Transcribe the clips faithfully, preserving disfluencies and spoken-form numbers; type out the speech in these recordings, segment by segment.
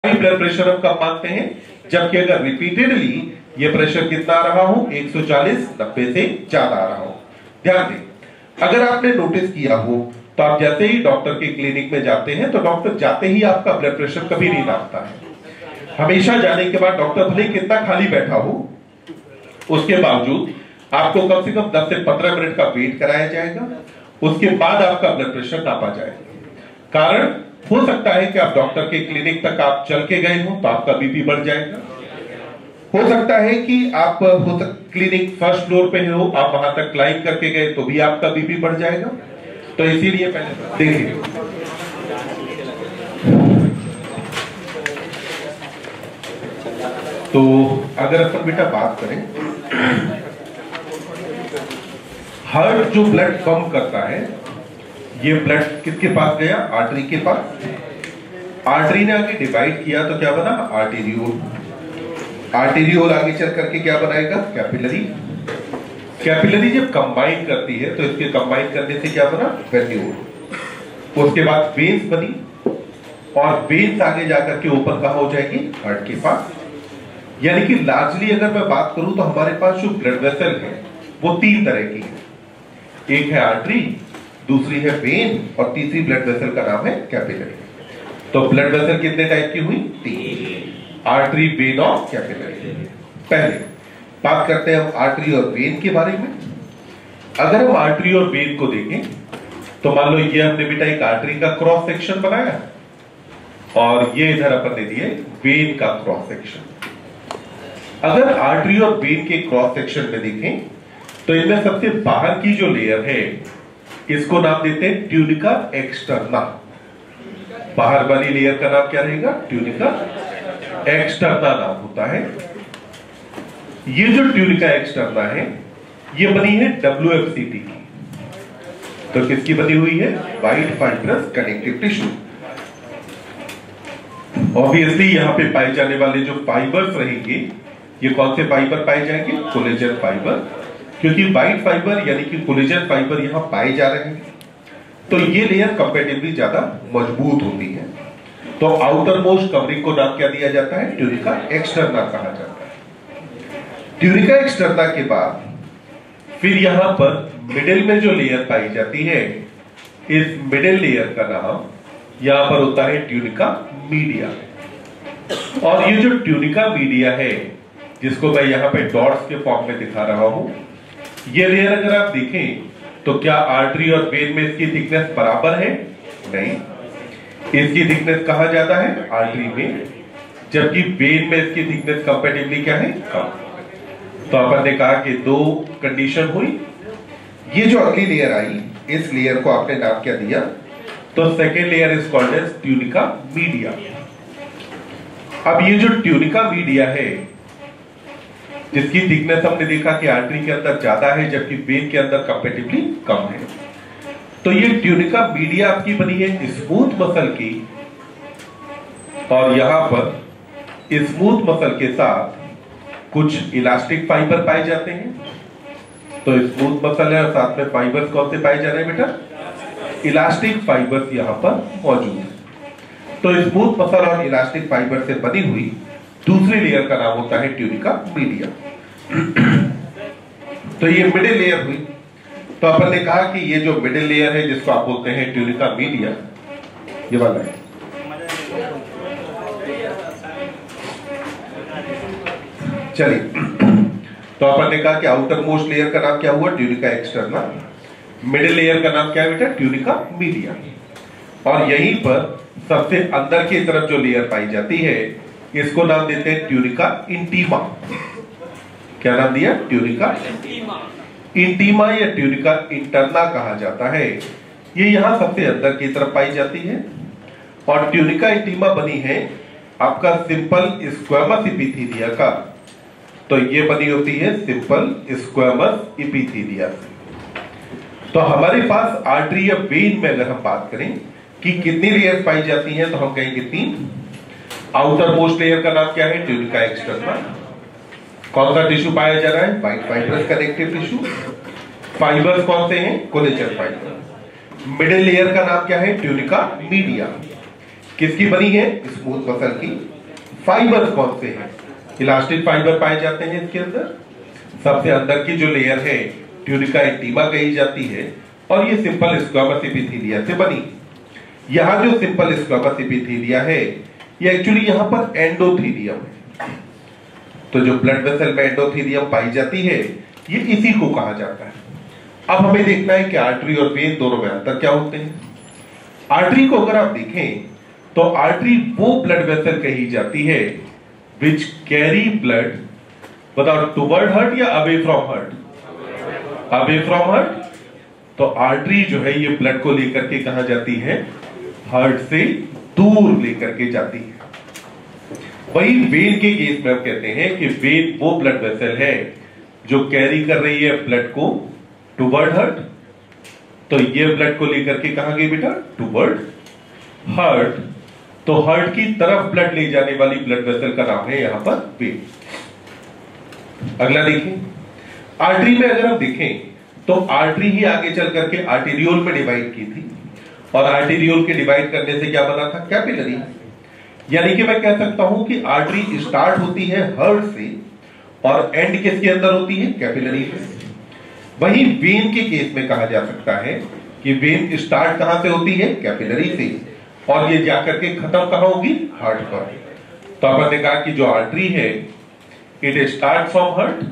Blood pressure हम कब मानते हैं? जबकि अगर रिपीटेडली ये प्रेशर कितना आ रहा हो, एक सौ चालीस नब्बे से ज्यादा आ रहा हो। ध्यान दें, अगर आपने नोटिस किया हो तो आप जैसे ही डॉक्टर के क्लिनिक में जाते हैं तो डॉक्टर जाते ही आपका ब्लड प्रेशर कभी नहीं नापता है। हमेशा जाने के बाद डॉक्टर भले कितना खाली बैठा हो, उसके बावजूद आपको कम से कम दस से पंद्रह मिनट का वेट कराया जाएगा, उसके बाद आपका ब्लड प्रेशर नापा जाएगा। कारण हो सकता है कि आप डॉक्टर के क्लिनिक तक आप चल के गए हो तो आपका बीपी बढ़ जाएगा। हो सकता है कि आप क्लिनिक फर्स्ट फ्लोर पे हो, आप वहां तक क्लाइंब करके गए तो भी आपका बीपी बढ़ जाएगा। तो इसीलिए पहले देखिए, तो अगर अपन बेटा बात करें, हार्ट जो ब्लड पंप करता है, ये ब्लड किसके पास गया? आर्टरी के पास। आर्टरी ने आगे डिवाइड किया तो क्या बना? आर्टेरियोल। आर्टेरियोल आगे चल करके क्या बनाएगा? कैपिलरी। कैपिलरी जब कंबाइन करती है तो इसके कंबाइन करने से क्या बना? वेन्यूल। उसके बाद वेन्स बनी और वेन्स आगे जाकर के ओपन कहां हो जाएगी? हार्ट के पास। यानी कि लार्जली अगर मैं बात करूं तो हमारे पास जो ब्लड वेसल है वो तीन तरह की है। एक है आर्टरी, दूसरी है वेन और तीसरी ब्लड वेसल का नाम है कैपिलरी। तो ब्लड वेसल कितने टाइप की हुई? तीन, आर्टरी, वेन और कैपिलरी। पहले बात करते हैं हम आर्टरी और वेन के बारे में। अगर हम आर्टरी और वेन को देखें तो मान लो ये हमने बेटा एक आर्टरी का क्रॉस सेक्शन बनाया और ये इधर अपन ने दिए वेन का क्रॉस सेक्शन। अगर आर्टरी और वेन के क्रॉस सेक्शन में देखें तो इनमें सबसे बाहर की जो लेयर है इसको नाम देते हैं ट्यूनिका एक्सटर्ना। बाहर वाली लेयर का नाम क्या रहेगा? ट्यूनिका एक्सटर्ना नाम होता है। ये जो ट्यूनिका एक्सटर्ना है ये बनी है डब्ल्यू एफ सी टी की। तो किसकी बनी हुई है? White fibrous connective tissue. Obviously यहां पे पाए जाने वाले जो फाइबर्स रहेंगे ये कौन से फाइबर पाए जाएंगे? Collagen fibre. क्योंकि व्हाइट फाइबर यानी कि कोलेजन फाइबर यहां पाए जा रहे हैं तो ये लेयर कंपैरेटिवली ज्यादा मजबूत होती है। तो आउटर मोस्ट कवरिंग को नाम क्या दिया जाता है? ट्यूनिका एक्सटर्ना कहा जाता है। ट्यूनिका एक्सटर्ना के बाद फिर यहां पर मिडिल में जो लेयर पाई जाती है, इस मिडिल लेयर का नाम यहां पर होता है ट्यूनिका मीडिया। और ये जो ट्यूनिका मीडिया है जिसको मैं यहां पे डॉट्स के फॉर्म में दिखा रहा हूं, ये लेयर अगर आप देखें तो क्या आर्टरी और वेन में इसकी थिकनेस बराबर है? नहीं, इसकी थिकनेस कहां ज्यादा है? आर्टरी में, जबकि वेन में इसकी थिकनेस कंपैरेटिवली क्या है? कम। तो अपन ने कहा कि दो कंडीशन हुई। ये जो अगली लेयर आई, इस लेयर को आपने नाम क्या दिया? तो second layer is called as tunica media. अब ये जो ट्यूनिका मीडिया है जिसकी थिकनेस हमने देखा कि आर्टरी के अंदर ज्यादा है जबकि वेन के अंदर कंपैरेटिवली कम है, तो ये ट्यूनिका मीडिया आपकी बनी है स्मूथ मसल की और यहां पर स्मूथ मसल के साथ कुछ इलास्टिक फाइबर पाए जाते हैं। तो स्मूथ मसल है और साथ में फाइबर्स कौन से पाए जा रहे हैं बेटा? इलास्टिक फाइबर्स यहां पर मौजूद है। तो स्मूथ मसल और इलास्टिक फाइबर से बनी हुई दूसरी लेयर का नाम होता है ट्यूनिका मीडिया। तो ये मिडिल लेयर हुई। तो अपन ने कहा कि ये जो मिडिल लेयर है जिसको आप बोलते हैं ट्यूनिका मीडिया, ये वाला है। चलिए, तो अपन ने कहा कि आउटर मोस्ट लेयर का नाम क्या हुआ? Tunica externa. मिडिल लेयर का नाम क्या है बेटा? Tunica media. और यहीं पर सबसे अंदर की तरफ जो लेयर पाई जाती है इसको नाम देते हैं ट्यूनिका इंटीमा। क्या नाम दिया? ट्यूनिका इंटीमा या ट्यूनिका इंटरना कहा जाता है। ये यहां सबसे अंदर की तरफ पाई जाती है। और ट्यूनिका इंटीमा बनी है आपका सिंपल स्क्वेमस इपिथीलिया का। तो ये बनी होती है सिंपल स्क्वेमस इपिथीलिया से। तो हमारे पास आर्टरी या वेन में अगर हम बात करें कि कितनी लेयर पाई जाती हैं तो हम कहेंगे तीन। आउटर मोस्ट लेयर का नाम क्या है? Tunica externa. कौन सा टिश्यू पाया जा रहा है? White fibrous connective tissue. Fibres कौन से हैं? Collagen fibre. मिडिल लेयर का नाम क्या है? Tunica media. किसकी बनी है? स्मूथ मसल की। फाइबर कौन से हैं? इलास्टिक फाइबर पाए जाते हैं इसके अंदर। सबसे अंदर की जो लेयर है ट्यूनिका इंटीमा कही जाती है, और ये सिंपल स्क्वामस एपिथेलिया से बनी। यहां जो सिंपल स्क्वामस एपिथेलिया है ये एक्चुअली यहां पर एंडोथेलियम है। तो जो ब्लड वेसल में एंडोथेलियम पाई जाती है ये इसी को कहा जाता है। अब हमें देखना है कि आर्टरी और वेन दोनों में अंतर क्या होते हैं। आर्टरी को अगर आप देखें तो आर्टरी वो ब्लड वेसल कही जाती है विच कैरी ब्लड बताओ टुवर्ड हार्ट या away from heart? Away from heart. तो आर्टरी जो है ये ब्लड को लेकर के कहा जाती है हार्ट से दूर लेकर के जाती है। वही वेन के केस में हम कहते हैं कि वेन वो ब्लड वेसल है जो कैरी कर रही है ब्लड को टुवर्ड हार्ट। तो ये ब्लड को लेकर के कहां गई बेटा? Toward heart. तो हार्ट की तरफ ब्लड ले जाने वाली ब्लड वेसल का नाम है यहां पर वेन। अगला देखिए, आर्टरी में अगर हम देखें तो आर्टरी ही आगे चल करके आर्टेरियोल में डिवाइड की थी, और आर्टेरियोल के डिवाइड करने से क्या बना था? कैपिलरी। यानी कि मैं कह सकता हूं कि आर्टरी स्टार्ट होती है हार्ट से और एंड किसके अंदर होती है? कैपिलरी से। वहीं वेन के केस में कहा जा सकता है कि वेन स्टार्ट कहां से होती है? कैपिलरी से, और ये जाकर के खत्म कहां होगी? हार्ट पर। तो अपन ने कहा कि जो आर्टरी है इट स्टार्ट फ्रॉम हार्ट।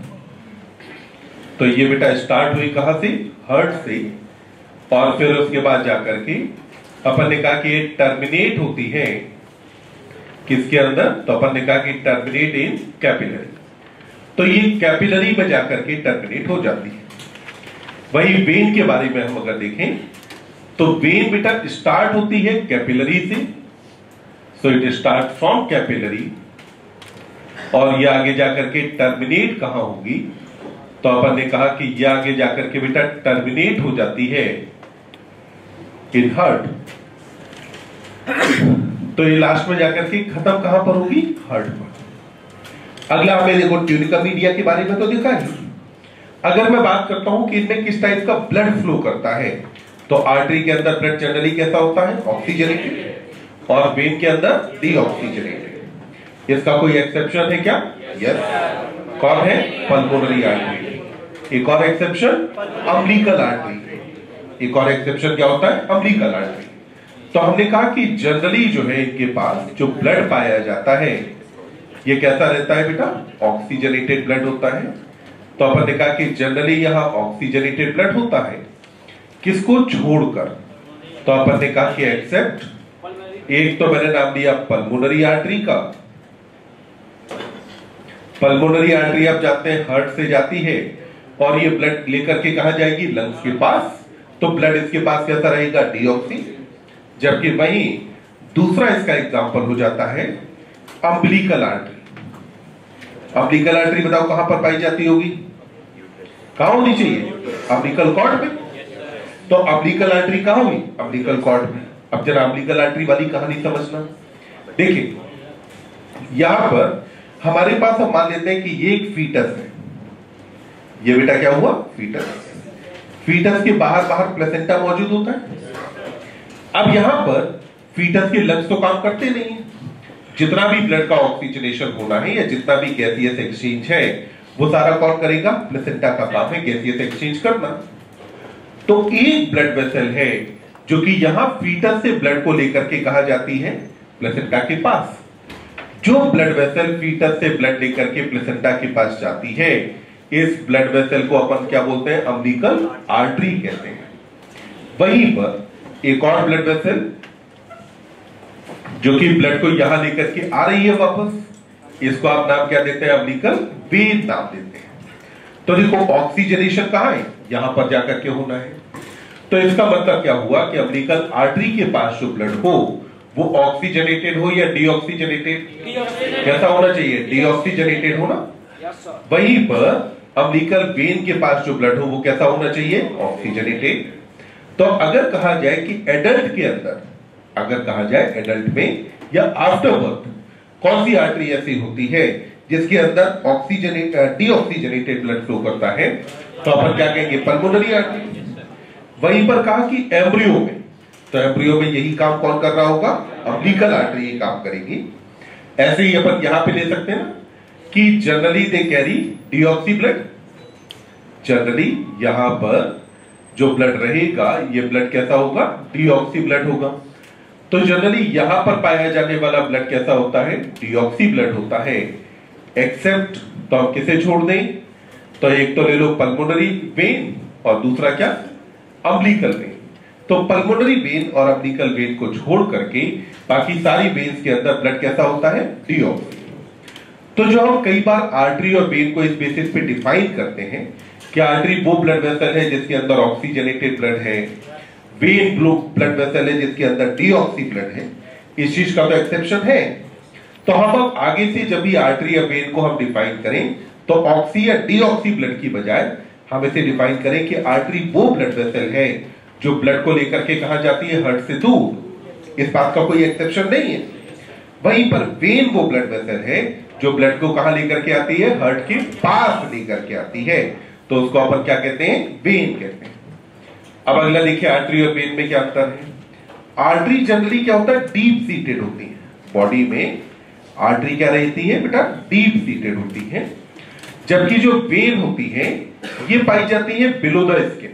तो ये बेटा स्टार्ट हुई कहां से? हार्ट से, और फिर उसके बाद जाकर के अपन ने कहा कि ये टर्मिनेट होती है किसके अंदर? तो अपन ने कहा कि टर्मिनेट इन कैपिलरी। तो ये कैपिलरी में जाकर के टर्मिनेट हो जाती है। वही वेन के बारे में हम अगर देखें तो वेन बेटा स्टार्ट होती है कैपिलरी से, so it start from capillary, और ये आगे जाकर के टर्मिनेट कहां होगी? तो अपन ने कहा कि ये आगे जाकर के बेटा टर्मिनेट हो जाती है इन हार्ट। तो ये लास्ट में जाकर के खत्म कहां पर होगी? हार्ट पर। अगला हमने देखो ट्यूनिका मीडिया के बारे में तो देखा ही। अगर मैं बात करता हूं कि इनमें किस टाइप का ब्लड फ्लो करता है, तो आर्टरी के अंदर ब्लड जनरली कैसा होता है? ऑक्सीजनेटेड, और वेन के अंदर डीऑक्सीजनेटेड। इसका कोई एक्सेप्शन है क्या? यस। कौन है? Pulmonary artery. एक और एक्सेप्शन अम्बिलिकल आर्टरी। एक और एक्सेप्शन क्या होता है? Umbilical artery. तो हमने कहा कि जनरली जो है इनके पास जो ब्लड पाया जाता है ये कैसा रहता है बेटा? ऑक्सीजनेटेड ब्लड होता है। तो अपन ने कहा कि जनरली यहां ऑक्सीजनेटेड ब्लड होता है, किसको छोड़कर? तो अपन ने कहा कि एक्सेप्ट, एक तो मैंने नाम दिया पल्मोनरी आर्टरी का। पल्मोनरी आर्टरी आप जानते हैं हार्ट से जाती है, और ये ब्लड लेकर के कहां जाएगी? लंग्स के पास। तो ब्लड इसके पास कैसा रहेगा? डीऑक्सी। जबकि वहीं दूसरा इसका एग्जांपल हो जाता है अम्बिलिकल आर्टरी। अम्बिलिकल आर्टरी बताओ कहां पर पाई जाती होगी? कहां होनी चाहिए? अम्बिलिकल कॉर्ड में। तो अम्बिलिकल आर्टरी कहां हुई? अम्बिलिकल कॉर्ड में। अब जरा अम्बिलिकल आर्टरी वाली कहानी समझना। देखिए यहां पर हमारे पास हम मान लेते हैं कि ये एक फीटस है। ये बेटा क्या हुआ? फीटस। फीटस के बाहर बाहर प्लेसेंटा मौजूद होता है। अब यहां पर फीटस के लंग्स तो काम करते नहीं है। जितना भी ब्लड का ऑक्सीजनेशन होना है या जितना भी गैसियस एक्सचेंज है वो सारा कौन करेगा? प्लेसेंटा का काम है गैसियस एक्सचेंज करना। तो एक ब्लड वेसल है जो कि यहां फीटस से ब्लड को लेकर के कहा जाती है प्लेसेंटा के पास। जो ब्लड वेसल फीटस से ब्लड लेकर के प्लेसेंटा के पास जाती है इस ब्लड वेसल को अपन क्या बोलते हैं? अम्बिलिकल आर्टरी कहते हैं। वहीं पर एक और ब्लड वेसल जो कि ब्लड को यहां लेकर के आ रही है वापस, इसको आप नाम क्या देते हैं? अम्बिलिकल वेन नाम देते हैं। तो देखो ऑक्सीजनेशन कहां है? यहां पर जाकर के होना है। तो इसका मतलब क्या हुआ कि अम्बिलिकल आर्टरी के पास जो ब्लड हो वो ऑक्सीजनेटेड हो या डीऑक्सीजनेटेड? कैसा होना चाहिए? डीऑक्सीजनेटेड होना। वहीं पर अम्बिलिकल वेन के पास जो ब्लड हो वो कैसा होना चाहिए? ऑक्सीजनेटेड। तो अगर कहा जाए कि एडल्ट के अंदर, अगर कहा जाए एडल्ट में या आफ्टर बर्थ कौन सी आर्टरी ऐसी होती है जिसके अंदर ऑक्सीजनेट डीऑक्सीजनेटेड ब्लड फ्लो करता है, तो अपन क्या कहेंगे? Pulmonary artery. वहीं पर कहा कि एम्ब्रियो में, तो एम्ब्रियो में यही काम कौन कर रहा होगा? अम्बिलिकल आर्टरी ये काम करेगी। ऐसे ही अपन यहां पे ले सकते हैं ना कि generally they carry deoxy blood. Generally यहां पर जो ब्लड रहेगा ये ब्लड कैसा होगा, डीऑक्सी ब्लड होगा। तो जनरली यहां पर पाया जाने वाला ब्लड कैसा होता है, डीऑक्सी ब्लड होता है। एक्सेप्ट, तो हम किसे छोड़ दें, तो एक तो ले लो पल्मोनरी वेन और दूसरा क्या, अम्बिलिकल वेन। तो पल्मोनरी वेन और अम्बिलिकल वेन को छोड़ करके बाकी सारी वेन्स के अंदर ब्लड कैसा होता है, डीऑक्सी। तो जो हम कई बार आर्टरी और वेन को इस बेसिस पे डिफाइन करते हैं कि आर्टरी वो ब्लड वेसल है जिसके अंदर ऑक्सीजनेटेड ब्लड है, वेन ब्लू ब्लड वेसल है जिसके अंदर डीऑक्सी ब्लड है, इस चीज का तो एक्सेप्शन है। तो हम अब आगे से जब भी आर्टरी या वेन को हम डिफाइन करें तो ऑक्सी या डीऑक्सी ब्लड की बजाय हम इसे डिफाइन करें कि आर्टरी वो ब्लड वेसल है जो ब्लड को लेकर के कहां जाती है, हार्ट से दूर। इस बात का कोई एक्सेप्शन नहीं है। वहीं पर वेन वो ब्लड वेसल है जो ब्लड को कहां लेकर के आती है, हार्ट के पास लेकर के आती है। तो उसको अपन क्या कहते हैं, वेन कहते हैं। अब अगला देखिए आर्टरी और वेन में क्या अंतर है। आर्टरी जनरली क्या होता है, डीप सीटेड होती है। बॉडी में आर्टरी क्या रहती है बेटा, डीप सीटेड होती है, जबकि जो वेन होती है ये पाई जाती है बिलो द स्किन।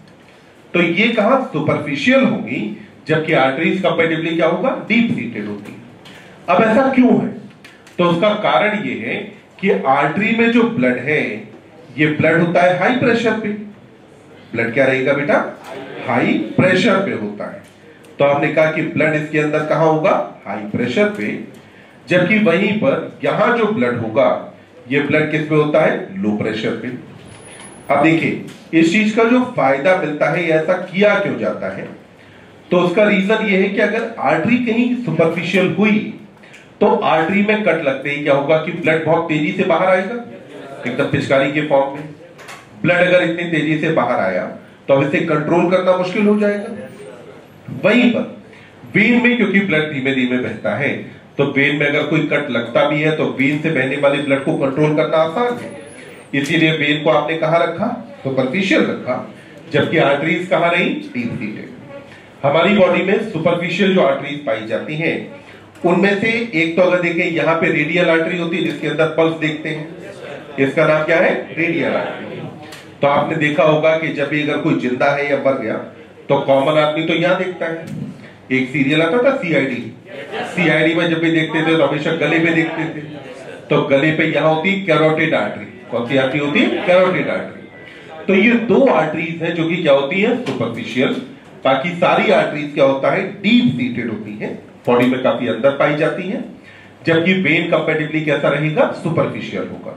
तो ये कहां, सुपरफिशियल होगी, जबकि आर्टरीज कंपैरेटिवली क्या होगा, डीप सीटेड होती है। अब ऐसा क्यों है, तो उसका कारण ये है कि आर्टरी में जो ब्लड है ये ब्लड होता है हाई प्रेशर पे। ब्लड क्या रहेगा बेटा, हाई प्रेशर पे होता है। तो हमने कहा कि ब्लड इसके अंदर कहां होगा, हाई प्रेशर पे, जबकि वहीं पर यहां जो ब्लड होगा ये ब्लड किस पे होता है, लो प्रेशर पे। अब देखिए इस चीज का जो फायदा मिलता है, ऐसा किया क्यों जाता है, तो उसका रीजन ये है कि अगर आर्टरी कहीं सुपरफिशियल हुई तो आर्टरी में कट लगते ही क्या होगा कि ब्लड बहुत तेजी से बाहर आएगा, एकदम पिचकारी के फॉर्म में। ब्लड अगर इतनी तेजी से बाहर आया तो अब इसे कंट्रोल करना मुश्किल हो जाएगा। वहीं पर वेन में क्योंकि ब्लड धीमे धीमे बहता है, तो वेन में अगर कोई कट लगता भी है तो वेन से बहने वाले ब्लड को कंट्रोल करना आसान है। इसीलिए वेन को आपने कहां रखा, सुपरफिशियल रखा, जबकि आर्टरीज कहां रही, डीप सीटेड। हमारी बॉडी में सुपरफिशियल जो आर्टरीज पाई जाती हैं उनमें से एक तो अगर देखें यहां पे रेडियल आर्टरी होती है जिसके अंदर पल्स देखते हैं, इसका नाम क्या है, रेडियल आर्टरी। तो आपने देखा होगा कि जब भी अगर कोई जिंदा है या मर गया तो कॉमन आदमी तो यहां देखता है। एक सीरियल आता था सीआईडी, सीआईडी में जब भी देखते थे तो हमेशा गले पे देखते थे। तो गले पे यहां होती है कैरोटिड आर्टरी। कौन सी आर्टरी होती है, कैरोटिड आर्टरी। तो ये दो आर्टरीज हैं जो कि क्या होती है, सुपरफिशियल। बाकी सारी आर्टरीज क्या होता है, डीप सीटेड होती है, बॉडी में काफी अंदर पाई जाती है, जबकि वेन कंपैरेटिवली कैसा रहेगा, सुपरफिशियल होगा।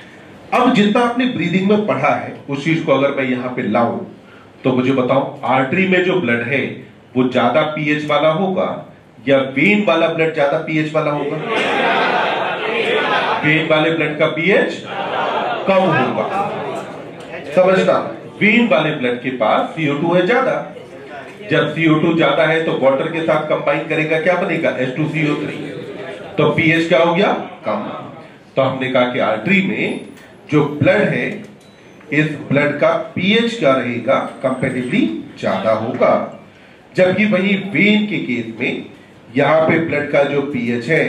अब जितना आपने ब्रीदिंग में पढ़ा है उस चीज को अगर मैं यहां पे लाऊं तो मुझे बताओ आर्टरी में जो ब्लड है वो ज्यादा पीएच वाला होगा या वेन वाला ब्लड ज्यादा पीएच वाला होगा? वेन वाले ब्लड का पीएच कम होगा। समझना, वेन वाले ब्लड के पास सी ओ टू है ज्यादा। जब सी ओ टू ज्यादा है तो वाटर के साथ कंबाइन करेगा, क्या बनेगा, H two C O three. तो पीएच क्या हो गया, कम। तो हमने कहा कि आर्टरी में जो ब्लड है इस ब्लड का पीएच क्या रहेगा, कंपैरेटिवली ज्यादा होगा, जबकि वही वेन के केस में यहां पे ब्लड का जो पीएच है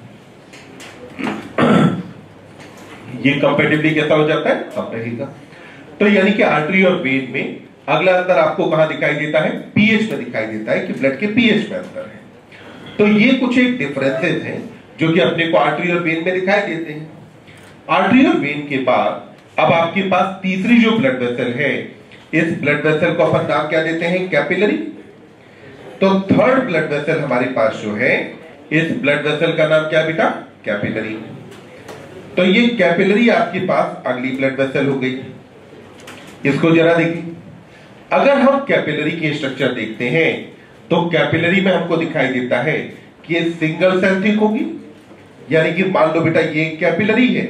ये कंपैरेटिवली कैसा हो जाता है, कम रहेगा। तो यानी कि आर्टरी और वेन में अगला अंतर आपको कहां दिखाई देता है, पीएच में दिखाई देता है कि ब्लड के पीएच में अंतर है। तो ये कुछ एक डिफरेंसेस हैं जो कि अपने को आर्टरी और वेन में दिखाई देते हैं। आर्टरी और वेन के बाद अब आपके पास तीसरी जो ब्लड वेसल है, इस ब्लड वेसल को अपन नाम क्या देते हैं, कैपिलरी। तो थर्ड ब्लड वेसल हमारे पास जो है, इस ब्लड वेसल का नाम क्या बेटा, कैपिलरी। तो ये कैपिलरी आपके पास अगली ब्लड वेसल हो गई। इसको जरा देखिए, अगर हम कैपिलरी के स्ट्रक्चर देखते हैं तो कैपिलरी में हमको दिखाई देता है कि ये सिंगल सेल थिक होगी, यानी कि मान लो बेटा ये कैपिलरी है,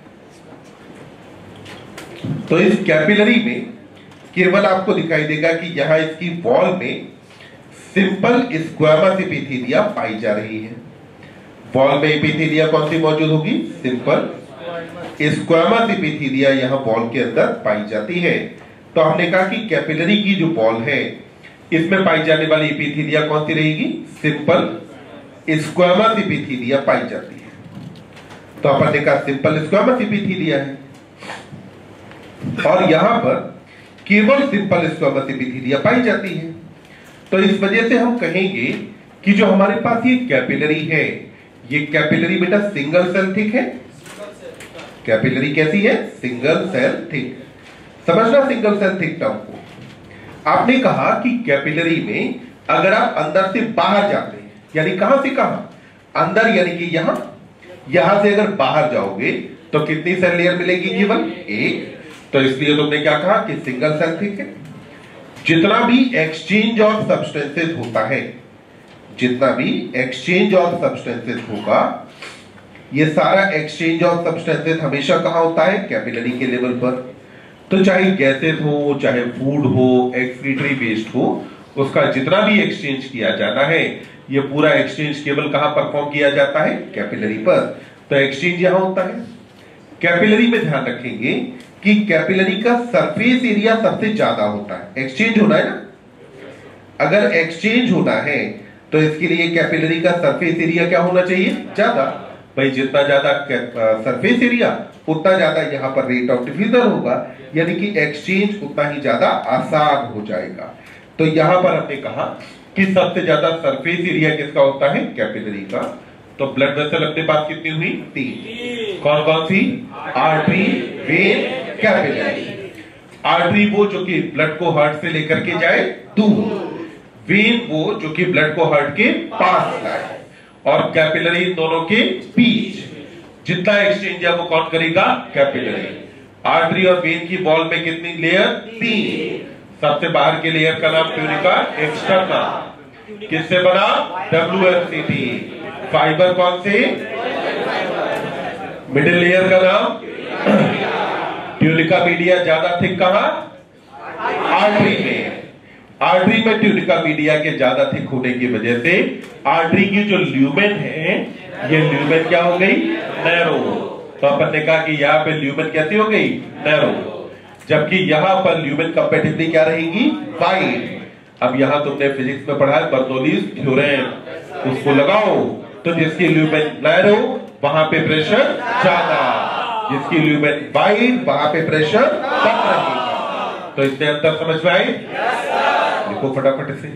तो इस कैपिलरी में केवल आपको दिखाई देगा कि यहां इसकी वॉल में सिंपल स्क्वामस एपिथेलिया पाई जा रही है। वॉल में एपिथेलिया कौन सी मौजूद होगी, सिंपल स्क्वामस एपिथेलिया यहां वॉल के अंदर पाई जाती है। तो हमने कहा कि कैपिलरी की जो वॉल है इसमें पाई जाने वाली एपिथेलिया कौन सी रहेगी, सिंपल स्क्वामस एपिथेलिया पाई जाती है। तो अपन ने कहा सिंपल स्क्वामस एपिथेलिया है, और यहां पर केवल सिंपल स्क्वामस एपिथेलिया पाई जाती है। तो इस वजह से हम कहेंगे कि जो हमारे पास ये कैपिलरी है, ये कैपिलरी बेटा सिंगल सेल थिक है। कैपिलरी कैसी है? Single cell thick. समझना सिंगल सेल थिक टर्म को। आपने कहा कि कैपिलरी में अगर आप अंदर से बाहर जाते हैं, यानी कहां से कहां? अंदर यानी कि यहां, यहां से अगर बाहर जाओगे तो कितनी सेल लेयर मिलेगी? केवल एक। तो इसलिए तुमने क्या कहा कि सिंगल सेल थिक है। जितना भी एक्सचेंज ऑफ सब्सटेंसेस होता है, जितना भी एक्सचेंज ऑफ सब्सटेंसेस होगा, ये सारा एक्सचेंज ऑफ सब्सटेंसेस हमेशा कहां होता है? कैपिलरी के लेवल पर। तो चाहे गैसेस हो, चाहे फूड हो, एक्सक्रीटरी वेस्ट हो, उसका जितना भी एक्सचेंज किया जाना है, ये पूरा एक्सचेंज केवल कहां परफॉर्म किया जाता है? कैपिलरी पर। तो एक्सचेंज यहां होता है। कैपिलरी में ध्यान रखेंगे कि कैपिलरी का सरफेस एरिया सबसे ज्यादा होता है। एक्सचेंज होना है ना, अगर एक्सचेंज होना है तो इसके लिए कैपिलरी का सरफेस एरिया क्या होना चाहिए? ज्यादा। भाई जितना ज्यादा सरफेस एरिया उतना ज्यादा यहां पर रेट ऑफ डिफ्यूजन होगा, यानी कि एक्सचेंज उतना ही ज्यादा आसान हो जाएगा। तो यहां पर हमने कहा कि सबसे ज्यादा सरफेस एरिया किसका होता है? कैपिलरी का। तो ब्लड वेसल अपने पास कितनी हुई? तीन। कौन कौन सी? Artery, vein, capillary. आर्टरी वो जो कि ब्लड को हार्ट से लेकर के जाए दूर, वेन वो जो कि ब्लड को हार्ट के पास लाए, और कैपिलरी दोनों के बीच। जितना एक्सचेंज है वो कौन करेगा? कैपिलरी। आर्टरी और वेन की वॉल में कितनी लेयर? तीन। सबसे बाहर के लेयर का नाम ट्यूनिका एक्सटर्ना। किससे बना? W F C T. Fibre कौन से? मिडिल लेयर का नाम ट्यूनिका मीडिया। ज्यादा थिक कहां? आर्टरी में। आर्टरी में ट्यूनिका मीडिया के ज्यादा थिक होने की वजह से आर्टरी की जो ल्यूमेन है, ये ल्यूमेन क्या हो गई? नैरो। तो अपन ने कहा कि यहाँ पे ल्यूमेन कैसी हो गई? नैरो। जबकि यहां पर ल्यूमेन कंपैटिबली क्या रहेगी? वाइड। अब यहां तुमने फिजिक्स में पढ़ा है बर्नौलीज थ्योरम, उसको लगाओ तो जिसकी ल्यूमेन नैरो वहां पे प्रेशर ज्यादा, जिसकी ल्यूमेन वाइड वहां पे प्रेशर कम रहेगा। तो इसमें अंतर समझ में आए? देखो फटाफट से।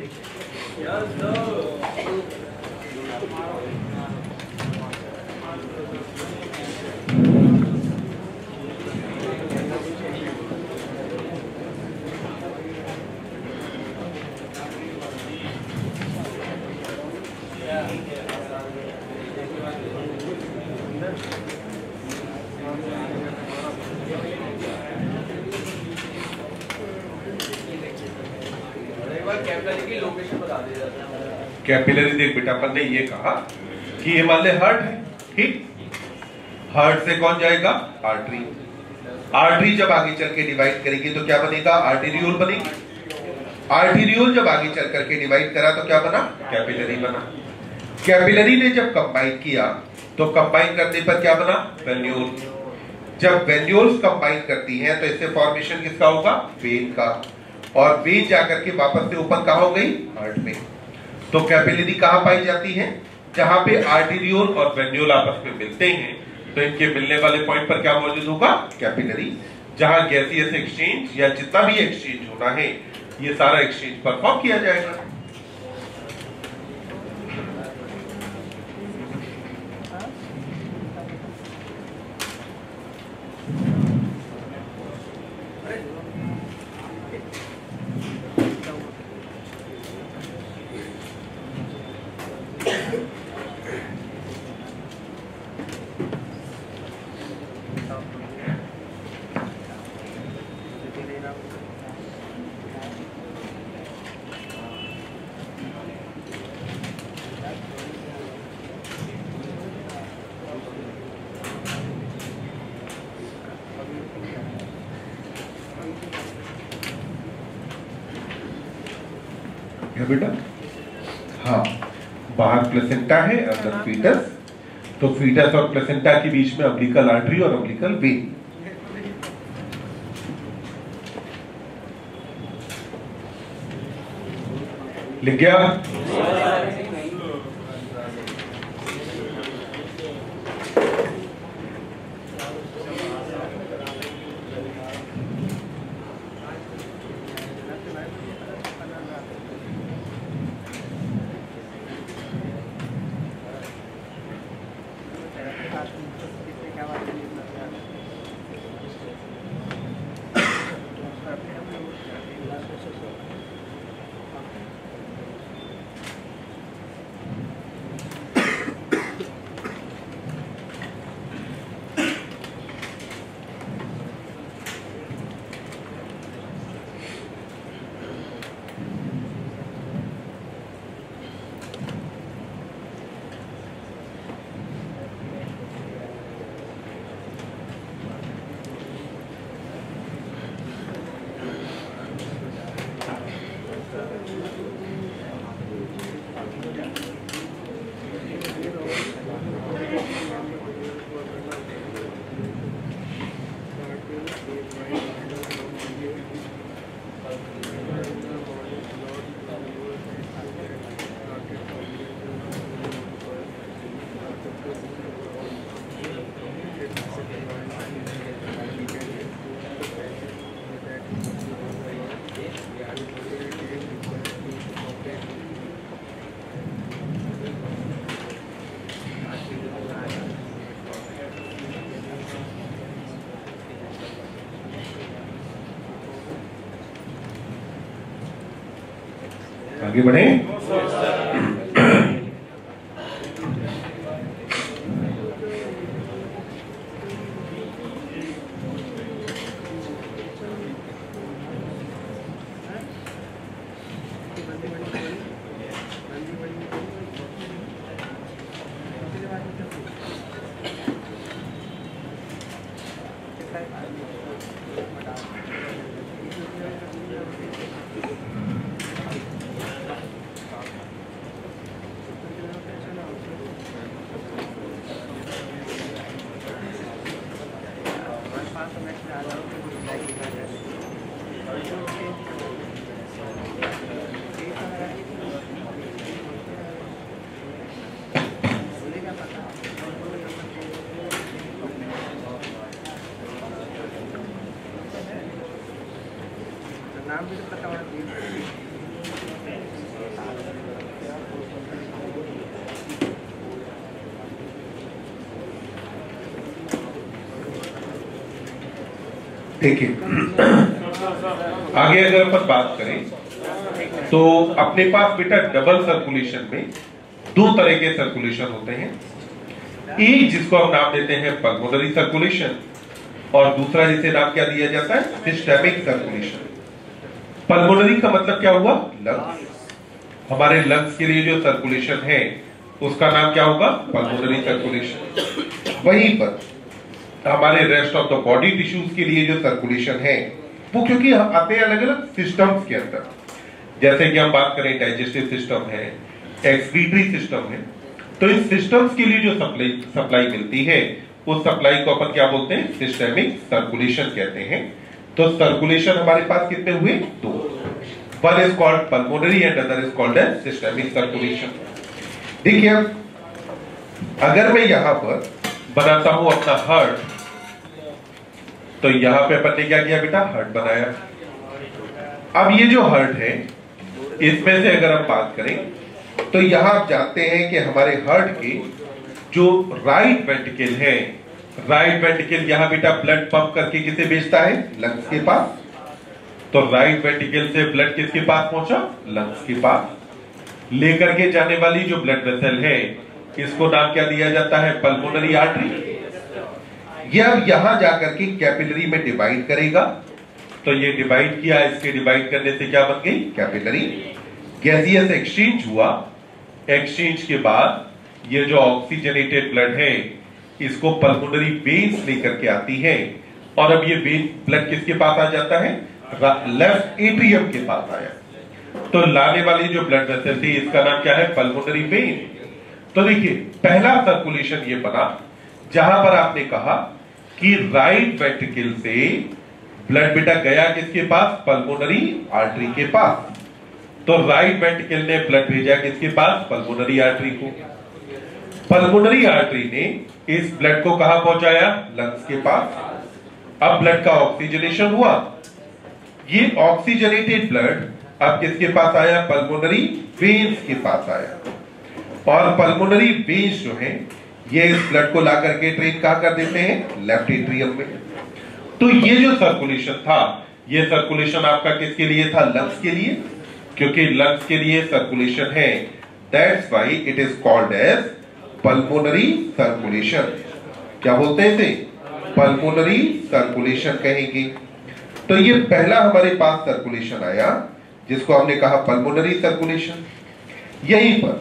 कैपिलरी देख बेटा, अपन ने ये कहा कि ये मान ले हार्ट है, ठीक। हार्ट से कौन जाएगा? आर्टरी। आर्टरी जब आगे चल के डिवाइड करेगी तो क्या बनेगा? आर्टेरियोल बनेगी। आर्टेरियोल जब आगे चल करके डिवाइड करा तो क्या बना? कैपिलरी बना। कैपिलरी ने जब कंबाइन किया तो कंबाइन करने पर क्या बना? वेन्यूल। जब वेन्यूल्स कंबाइन करती हैं तो इससे फॉर्मेशन किसका होगा? वेन का। और वेन जाकर के वापस से ओपन कहां हो गई? हार्ट में। तो कैपिलरी कहां पाई जाती है? जहां पे आर्टेरियोल और वेन्यूल आपस में मिलते हैं, तो इनके मिलने वाले पॉइंट पर क्या मौजूद होगा? कैपिलरी। जहां गैसियस एक्सचेंज या जितना भी एक्सचेंज होना है, ये सारा एक्सचेंज परफॉर्म किया जाएगा। है बेटा? हाँ, बाहर प्लेसेंटा है, अंदर फीटस। तो फीटस और प्लेसेंटा के बीच में अम्बिलिकल आर्टरी और अम्बिलिकल वेन। लिख गया? आगे बढ़े। नाम भी तो पता होना चाहिए। देखिए आगे अगर अपन बात करें तो अपने पास बेटा डबल सर्कुलेशन में दो तरह के सर्कुलेशन होते हैं। एक जिसको हम नाम देते हैं पल्मोनरी सर्कुलेशन और दूसरा जिसे नाम क्या दिया जाता है, सिस्टेमिक सर्कुलेशन। पल्मोनरी का मतलब क्या हुआ, लंग्स। हमारे लंग्स के लिए जो सर्कुलेशन है उसका नाम क्या होगा, पल्मोनरी सर्कुलेशन। वहीं पर हमारे rest of the body tissues के लिए जो सर्कुलेशन है वो क्योंकि हम आते हैं अलग अलग सिस्टम्स के अंदर, जैसे कि हम बात करें डाइजेस्टिव सिस्टम है, एक्सक्रीटरी सिस्टम है, तो इन सिस्टम्स के लिए जो सप्लाई सप्लाई मिलती है उस सप्लाई को अपन क्या बोलते हैं, सिस्टेमिक सर्कुलेशन कहते हैं। तो सर्कुलेशन हमारे पास कितने हुए, दो। One is called pulmonary and other is called as systemic circulation. देखिए अगर मैं यहां पर बनाता हूं अपना हार्ट, तो यहां पे अपन ने क्या किया बेटा, हार्ट बनाया। अब ये जो हार्ट है इसमें से अगर हम बात करें तो यहां आप जानते हैं कि हमारे हार्ट के जो राइट वेंट्रिकल है, राइट वेंट्रिकल यहां बेटा ब्लड पंप करके किसे भेजता है, लंग्स के पास। तो राइट वेंट्रिकल से ब्लड किसके पास पहुंचा, लंग्स के पास। लेकर के जाने वाली जो ब्लड वेसल है इसको नाम क्या दिया जाता है, पल्मोनरी आर्टरी। ये अब यहां जाकर के कैपिलरी में डिवाइड करेगा। तो ये डिवाइड किया, इसके डिवाइड करने से क्या बन गई, कैपिलरी। गैसियस एक्सचेंज हुआ, एक्सचेंज के बाद ये जो ऑक्सीजनेटेड ब्लड है इसको पल्मोनरी वेन्स लेकर के आती है और अब ये वेन ब्लड किसके पास आ जाता है, लेफ्ट एट्रियम के पास आया। तो लाने वाली जो ब्लड वेसल थी इसका नाम क्या है, पल्मोनरी वेन। तो देखिए पहला सर्कुलेशन ये बना जहां पर आपने कहा कि राइट वेंट्रिकल से ब्लड बेटा गया किसके पास, पल्मोनरी आर्टरी के पास। तो राइट वेंट्रिकल ने ब्लड भेजा किसके पास, पल्मोनरी आर्टरी को। पल्मोनरी आर्टरी ने इस ब्लड को कहां पहुंचाया, लंग्स के पास। अब ब्लड का ऑक्सीजनेशन हुआ, ये ऑक्सीजनेटेड ब्लड अब किसके पास आया, पल्मोनरी वेन्स के पास आया। और पल्मोनरी वेन्स जो है ये इस ब्लड को ला करके ट्रेन कहां कर देते हैं, लेफ्ट एट्रियम में। तो ये जो सर्कुलेशन था ये सर्कुलेशन आपका किसके लिए था, लंग्स के लिए, क्योंकि लंग्स के लिए सर्कुलेशन है, that's why it is called as pulmonary circulation. क्या बोलते हैं इसे, पल्मोनरी सर्कुलेशन कहेंगे। तो ये पहला हमारे पास सर्कुलेशन आया जिसको हमने कहा पल्मोनरी सर्कुलेशन। यहीं पर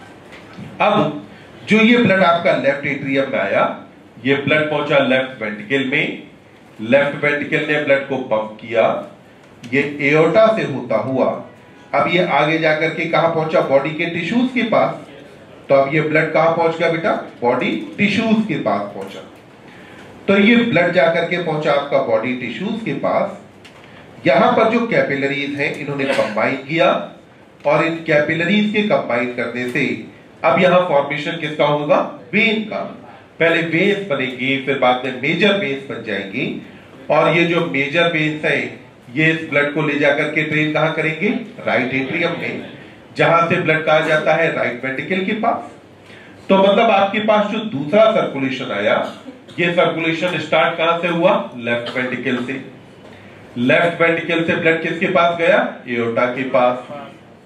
अब जो ये ब्लड आपका लेफ्ट एट्रियम में आया, ये ब्लड पहुंचा लेफ्ट वेंट्रिकल में, लेफ्ट वेंट्रिकल ने ब्लड को पंप किया, ये एओर्टा से होता हुआ अब ये आगे जाकर के कहां पहुंचा, बॉडी के टिश्यूज के पास। तो अब ये ब्लड कहां पहुंच गया बेटा, बॉडी टिश्यूज के पास पहुंचा। तो ये ब्लड जाकर के पहुंचा आपका बॉडी टिश्यूज के पास। यहां पर जो कैपिलरीज हैं इन्होंने कंबाइन किया और इन कैपिलरीज के कंबाइन करने से अब यहां फॉर्मेशन किसका होगा, वेन का। पहले वेन्स बनेंगी, फिर बाद में मेजर वेन्स बन जाएंगी और ये जो मेजर वेन्स है ये इस ब्लड को ले जाकर के ट्रेन कहां करेंगे, राइट एट्रियम में, जहां से ब्लड कहा जाता है राइट वेंट्रिकल के पास। तो मतलब आपके पास जो दूसरा सर्कुलेशन आया ये सर्कुलेशन स्टार्ट कहां से हुआ, लेफ्ट वेंट्रिकल से। लेफ्ट वेंट्रिकल से ब्लड किसके पास गया, एओर्टा के पास।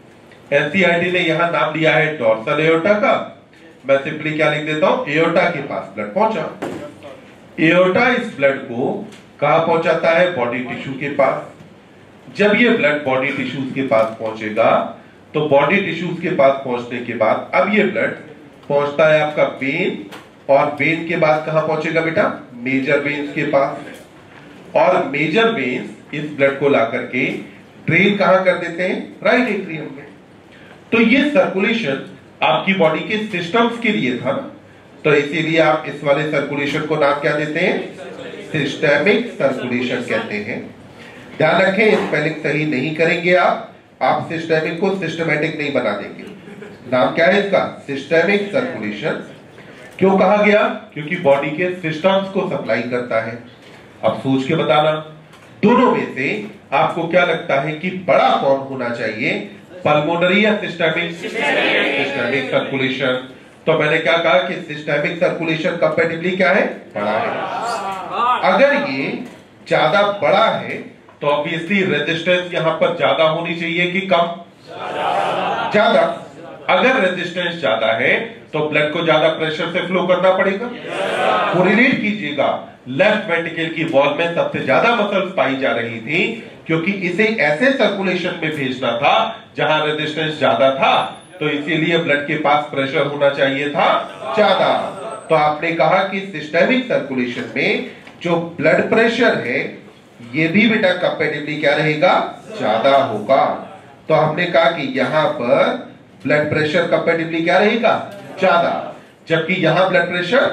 एनसीईआरटी ने यहां नाम लिया है डोर्सल एओर्टा का, मैं सिंपली क्या लिख देता हूं, एओर्टा के पास ब्लड पहुंचा। एओर्टा इस ब्लड को कहां पहुंचाता है, बॉडी टिश्यू के पास। जब ये ब्लड बॉडी टिश्यूज के पास पहुंचेगा तो बॉडी टिश्यूज के पास पहुंचने के बाद अब ये ब्लड पहुंचता है आपका वेन, और वेन के बाद कहां पहुंचेगा बेटा, मेजर वेन्स के पास। और मेजर वेन्स इस ब्लड को ला करके ड्रेन कहां कर देते हैं, राइट एट्रियम में। तो ये सर्कुलेशन आपकी बॉडी के सिस्टम्स के लिए था, तो इसीलिए आप इस वाले सर्कुलेशन को नाम क्या देते हैं, सिस्टेमिक सर्कुलेशन कहते हैं। ध्यान रखें, स्पेलिंग सही नहीं करेंगे आप आप सिस्टेमिक को सिस्टमैटिक नहीं बना देंगे। नाम क्या है इसका, सिस्टेमिक सर्कुलेशन। क्यों कहा गया, क्योंकि बॉडी के सिस्टम्स को सप्लाई करता है। अब सोच के बताना, दोनों में से आपको क्या लगता है कि बड़ा कौन होना चाहिए, पल्मोनरी या सिस्टेमिक, सिस्टेमिक सर्कुलेशन। तो मैंने क्या कहा कि सिस्टेमिक सर्कुलेशन कंपैरेटिवली क्या है, बड़ा है। अगर ये ज्यादा बड़ा है तो ऑब्वियसली रेजिस्टेंस यहां पर ज्यादा होनी चाहिए कि कम, ज्यादा। अगर रेजिस्टेंस ज्यादा है तो ब्लड को ज्यादा प्रेशर से फ्लो करना पड़ेगा। कोरिलेट कीजिएगा, लेफ्ट वेंट्रिकल की वॉल में सबसे ज्यादा मसल्स पाई जा रही थी, क्योंकि इसे ऐसे सर्कुलेशन में भेजना था जहां रेजिस्टेंस ज्यादा था, तो इसीलिए ब्लड के पास प्रेशर होना चाहिए था ज्यादा। तो आपने कहा कि सिस्टेमिक सर्कुलेशन में जो ब्लड प्रेशर है ये भी बेटा कंपैरेटिवली क्या रहेगा, ज्यादा होगा। तो हमने कहा कि यहां पर ब्लड प्रेशर कंपैरेटिवली क्या रहेगा, ज्यादा, जबकि यहां ब्लड प्रेशर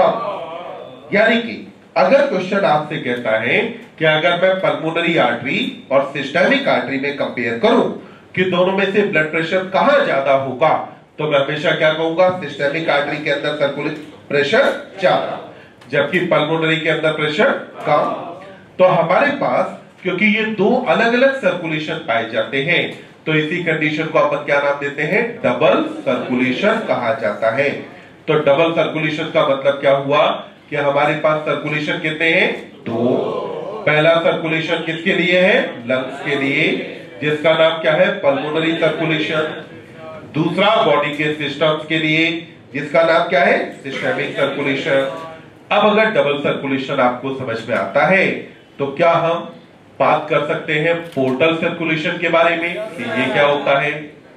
कम। यानी कि अगर क्वेश्चन आपसे कहता है कि अगर मैं पल्मोनरी आर्टरी और सिस्टेमिक आर्टरी में कंपेयर करूं कि दोनों में से ब्लड प्रेशर कहां ज्यादा होगा, तो मैं हमेशा क्या कहूंगा, सिस्टेमिक आर्टरी के अंदर सर्कुलेट प्रेशर ज्यादा, जबकि पल्मोनरी के अंदर प्रेशर कम। तो हमारे पास क्योंकि ये दो अलग अलग सर्कुलेशन पाए जाते हैं, तो इसी कंडीशन को अपन क्या नाम देते हैं, डबल सर्कुलेशन कहा जाता है। तो डबल सर्कुलेशन का मतलब क्या हुआ कि हमारे पास सर्कुलेशन कितने हैं, दो। पहला सर्कुलेशन किसके लिए है, लंग्स के लिए, जिसका नाम क्या है, पल्मोनरी सर्कुलेशन। दूसरा बॉडी के सिस्टम्स के लिए, जिसका नाम क्या है, सिस्टेमिक सर्कुलेशन। अब अगर डबल सर्कुलेशन आपको समझ में आता है तो क्या हम बात कर सकते हैं पोर्टल सर्कुलेशन के बारे में कि ये क्या होता है।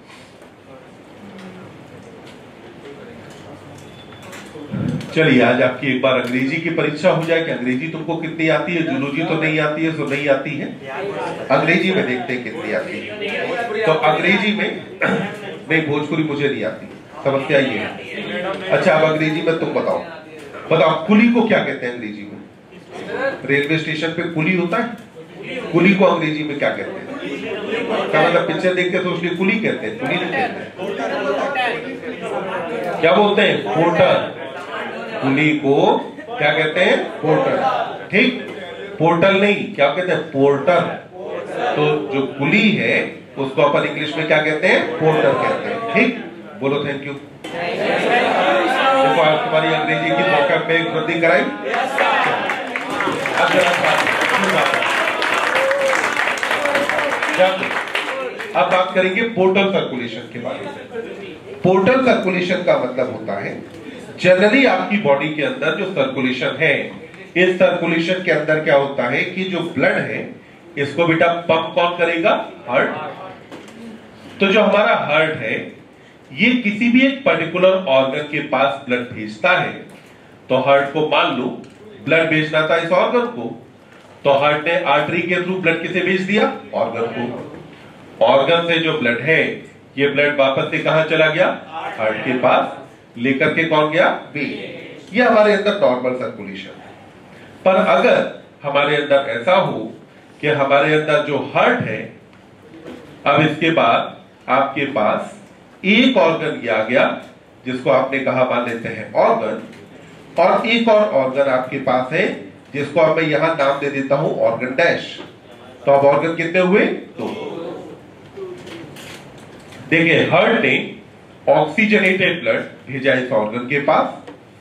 चलिए आज आपकी एक बार अंग्रेजी की परीक्षा हो जाए कि अंग्रेजी तुमको कितनी आती है, जूलॉजी तो नहीं आती है, सो नहीं आती है, अंग्रेजी में देखते हैं कितनी आती है। तो अंग्रेजी में नहीं, भोजपुरी मुझे नहीं आती, समस्या ये है। अच्छा अब अंग्रेजी में तुम बताओ, बताओ कुली को क्या कहते हैं अंग्रेजी में, रेलवे स्टेशन पे कुली होता है, कुली को अंग्रेजी में क्या कहते हैं, क्या मतलब पिक्चर देखते तो उसलिए कुली कहते हैं, कुली नहीं कहते हैं, क्या बोलते हैं, पोर्टर। कुली को क्या कहते हैं, पोर्टर। ठीक, पोर्टल नहीं, क्या कहते हैं, पोर्टर। तो जो कुली है उसको अपन इंग्लिश में क्या कहते हैं, पोर्टर कहते हैं। ठीक, बोलो थैंक यू। देखो आज तुम्हारी अंग्रेजी की मौका में वृद्धि कराई। अब बात करेंगे पोर्टल सर्कुलेशन के बारे में। पोर्टल सर्कुलेशन का मतलब होता है जनरली आपकी बॉडी के अंदर जो सर्कुलेशन है, इस सर्कुलेशन के अंदर क्या होता है कि जो ब्लड है इसको बेटा पंप कौन करेगा, हार्ट। तो जो हमारा हार्ट है ये किसी भी एक पर्टिकुलर ऑर्गन के पास ब्लड भेजता है। तो हार्ट को मान लो ब्लड भेजना था इस ऑर्गन को, तो हार्ट ने आर्टरी के थ्रू ब्लड किसे भेज दिया, ऑर्गन को। ऑर्गन से जो ब्लड है ये ब्लड वापस से कहां चला गया, हार्ट के पास, लेकर के कौन गया, वेन। ये हमारे अंदर नॉर्मल सर्कुलेशन है। पर अगर हमारे अंदर ऐसा हो कि हमारे अंदर जो हार्ट है, अब इसके बाद आपके पास एक ऑर्गन ये आ गया जिसको आपने कहा मान लेते हैं ऑर्गन, और एक और ऑर्गन आपके पास है जिसको अब मैं यहां नाम दे देता हूं ऑर्गन डैश। तो अब ऑर्गन कितने हुए, दो। देखिए हार्ट ने ऑक्सीजनेटेड ब्लड भेजा इस ऑर्गन के पास,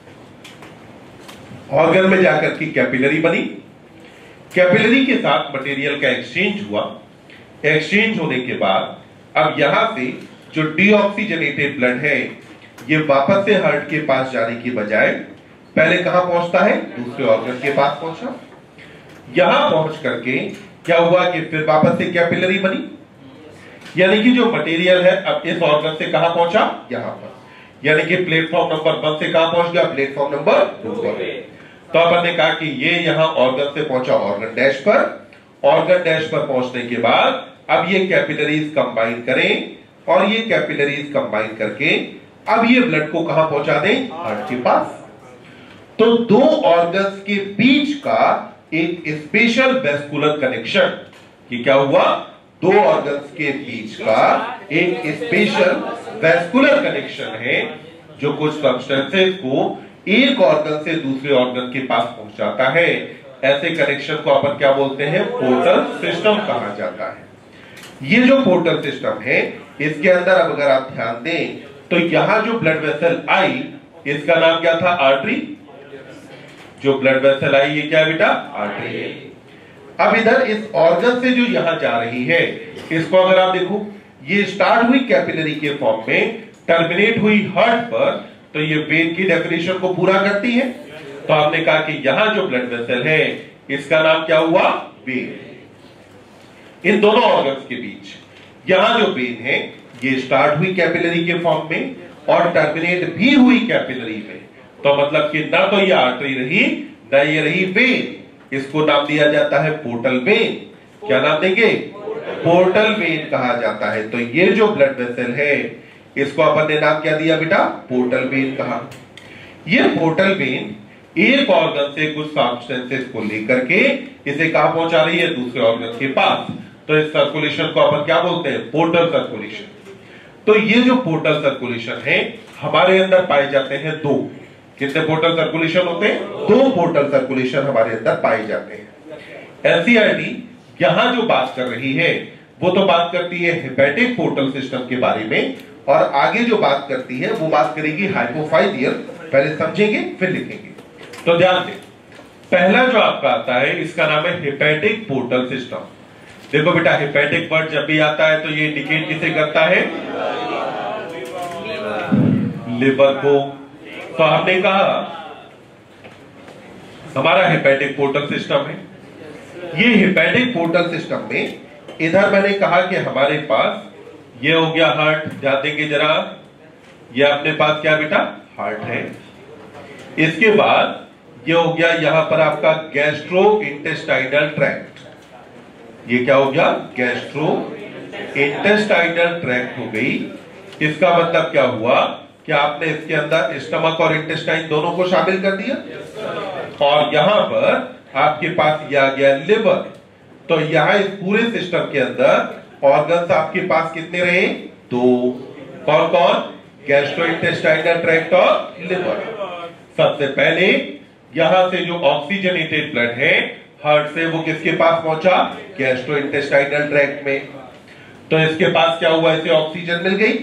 ऑर्गन में जाकर की कैपिलरी बनी, कैपिलरी के साथ मटेरियल का एक्सचेंज हुआ, एक्सचेंज होने के बाद अब यहां से जो डीऑक्सीजनेटेड ब्लड है ये वापस से हार्ट के पास जाने की बजाय पहले कहां पहुंचता है, दूसरे ऑर्गन के पास पहुंचा। यहां पहुंच करके क्या हुआ कि फिर वापस से कैपिलरी बनी, यानी कि जो मटेरियल है अब इस ऑर्गन से कहां पहुंचा, यहां पर, यानी कि प्लेटफॉर्म नंबर वन से कहां पहुंच गया, प्लेटफॉर्म नंबर टू पर। तो अपन ने कहा कि ये यहां ऑर्गन से पहुंचा ऑर्गन डैश पर, ऑर्गन डैश पर पहुंचने के बाद अब ये कैपिलरीज कंबाइन करें और ये कैपिलरीज कंबाइन करके अब ये ब्लड को कहां पहुंचा दें, हार्ट के पास। तो दो ऑर्गन्स के बीच का एक स्पेशल वेस्कुलर कनेक्शन, ये क्या हुआ, दो ऑर्गन्स के बीच का एक स्पेशल वेस्कुलर कनेक्शन है जो कुछ सब्सटेंसेस को एक ऑर्गन से दूसरे ऑर्गन के पास पहुंचाता है। ऐसे कनेक्शन को अपन क्या बोलते हैं, पोर्टल सिस्टम कहा जाता है। ये जो पोर्टल सिस्टम है इसके अंदर अब अगर आप ध्यान दें तो यहां जो ब्लड वेसल आई इसका नाम क्या था, आर्टरी। जो ब्लड वेसल आई ये क्या है बेटा, आर्टरी है। अब इधर इस ऑर्गन से जो यहां जा रही है इसको अगर आप देखो, ये स्टार्ट हुई कैपिलरी के फॉर्म में, टर्मिनेट हुई हार्ट पर, तो ये वेन की डेफिनेशन को पूरा करती है। तो आपने कहा कि यहां जो ब्लड वेसल है इसका नाम क्या हुआ, वेन। इन दोनों ऑर्गन्स के बीच यहां जो वेन है ये स्टार्ट हुई कैपिलरी के फॉर्म में और टर्मिनेट भी हुई कैपिलरी में। तो मतलब कि ना तो ये आर्टरी रही ना ये रही वेन, इसको नाम दिया जाता है पोर्टल वेन। क्या नाम देंगे, पोर्टल वेन कहा जाता है। तो ये जो ब्लड वेसल है इसको अपन ने नाम क्या दिया बेटा, पोर्टल वेन कहा। ये पोर्टल वेन एक ऑर्गन से कुछ सब्सटेंसेस को लेकर के इसे कहां पहुंचा रही है, दूसरे ऑर्गन के पास। तो इस सर्कुलेशन को अपन क्या बोलते हैं, पोर्टल सर्कुलेशन। तो ये जो पोर्टल सर्कुलेशन है हमारे अंदर पाए जाते हैं दो। कितने पोर्टल सर्कुलेशन होते हैं, दो पोर्टल सर्कुलेशन हमारे अंदर पाए जाते हैं। एनसीईआरटी यहां जो बात कर रही है वो तो बात करती है हेपेटिक पोर्टल सिस्टम के बारे में, और आगे जो बात करती है वो बात करेगी हाइपोफाइजियल। पहले समझेंगे फिर लिखेंगे। तो ध्यान दें, पहला जो आपका आता है इसका नाम है हेपेटिक पोर्टल सिस्टम। देखो बेटा, हेपेटिक वर्ड जब भी आता है तो ये इंडिकेट किसे करता है, लिवर को। तो हमने कहा हमारा हेपेटिक पोर्टल सिस्टम है। ये हेपेटिक पोर्टल सिस्टम में इधर मैंने कहा कि हमारे पास ये हो गया हार्ट, ध्यान देंगे जरा, ये अपने पास क्या बेटा, हार्ट है। इसके बाद ये हो गया यहां पर आपका गैस्ट्रो इंटेस्टाइनल ट्रैक्ट। ये क्या हो गया, गैस्ट्रो इंटेस्टाइनल ट्रैक्ट हो गई। इसका मतलब क्या हुआ कि आपने इसके अंदर स्टमक और इंटेस्टाइन दोनों को शामिल कर दिया, और यहां पर आपके पास ये आ गया लिवर। तो यहां इस पूरे सिस्टम के अंदर ऑर्गन्स आपके पास कितने रहे, दो। कौन कौन, गैस्ट्रोइंटेस्टाइनल ट्रैक्ट और लिवर। सबसे पहले यहां से जो ऑक्सीजनेटेड ब्लड है हार्ट से वो किसके पास पहुंचा, गैस्ट्रोइंटेस्टाइनल ट्रैक्ट में। तो इसके पास क्या हुआ, इसे ऑक्सीजन मिल गई।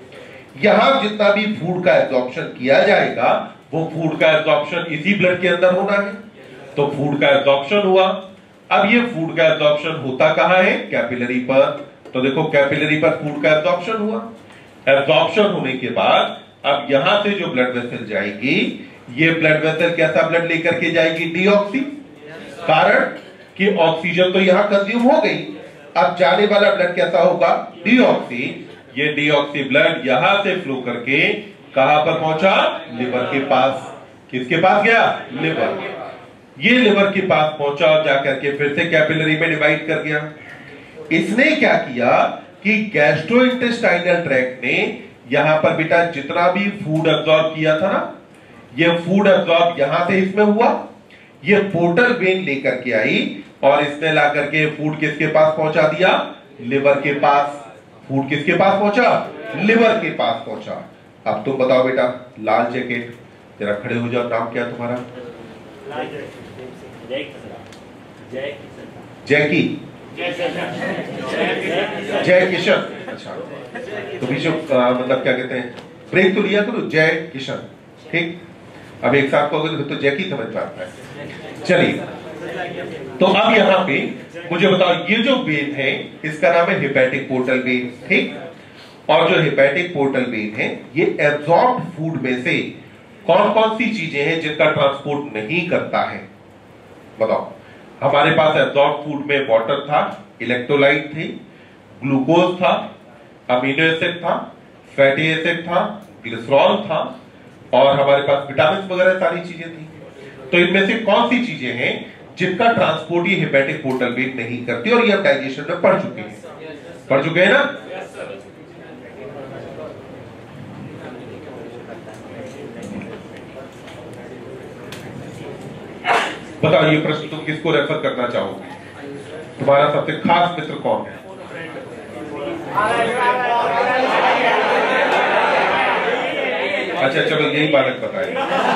यहां जितना भी फूड का एब्जॉर्प्शन किया जाएगा वो फूड का एब्जॉर्प्शन इसी ब्लड के अंदर होना है। तो फूड का एब्जॉर्प्शन हुआ। अब ये फूड का एब्जॉर्प्शन होता कहां है, कैपिलरी पर। तो देखो कैपिलरी पर फूड का एब्जॉर्प्शन हुआ। एब्जॉर्प्शन होने के बाद अब यहां से जो ब्लड वेसल जाएगी, ये ब्लड वेसल कैसा ब्लड लेकर के जाएगी, डीऑक्सी। कारण कि ऑक्सीजन तो यहां कंज्यूम हो गई, अब जाने वाला ब्लड कैसा होगा, डीऑक्सी। ये डीऑक्सी ब्लड यहां से फ्लो करके कहां पर पहुंचा, लिवर के पास। किसके पास गया, लिवर। ये लिवर के पास पहुंचा और जाकर के फिर से कैपिलरी में डिवाइड कर गया। इसने क्या किया कि गैस्ट्रोइंटेस्टाइनल ट्रैक्ट ने यहां पर बेटा जितना भी फूड एब्जॉर्ब किया था ना, ये फूड एब्जॉर्ब यहां से इसमें हुआ, ये पोर्टल वेन लेकर के आई और इसने ला करके फूड किसके पास पहुंचा दिया, लिवर के पास। फूड किसके पास पहुंचा, लिवर के पास पहुंचा। अब तुम बताओ बेटा, लाल जैकेट, जरा खड़े हो जाओ, नाम क्या है तुम्हारा, जैकी, जय किशन। अच्छा, तो बीच मतलब क्या कहते हैं, ब्रेक तो लिया करो, जय किशन, ठीक। अब एक साथ कहोगे तो जैकी समझ में आता है। चलिए, तो अब यहां पे मुझे बताओ, ये जो वेन है इसका नाम है हेपेटिक पोर्टल वेन, ठीक। और जो हेपेटिक पोर्टल वेन है ये एब्जॉर्ब्ड फूड में से कौन कौन सी चीजें हैं जिनका ट्रांसपोर्ट नहीं करता है? बताओ। हमारे पास एब्जॉर्ब फूड में वाटर था, इलेक्ट्रोलाइट थे, ग्लूकोज था, अमीनो एसिड था, फैटी एसिड था, ग्लिसरॉल था और हमारे पास विटामिन वगैरह सारी चीजें थी। तो इनमें से कौन सी चीजें हैं जिनका ट्रांसपोर्ट ये हेपेटिक पोर्टल वेन नहीं करती? और ये अब डाइजेशन में पढ़ चुके हैं, पढ़ चुके हैं ना? बताओ ये प्रश्न तुम किसको रेफर करना चाहोगे? तुम्हारा सबसे खास मित्र कौन है? अच्छा चलो यही बालक बताए।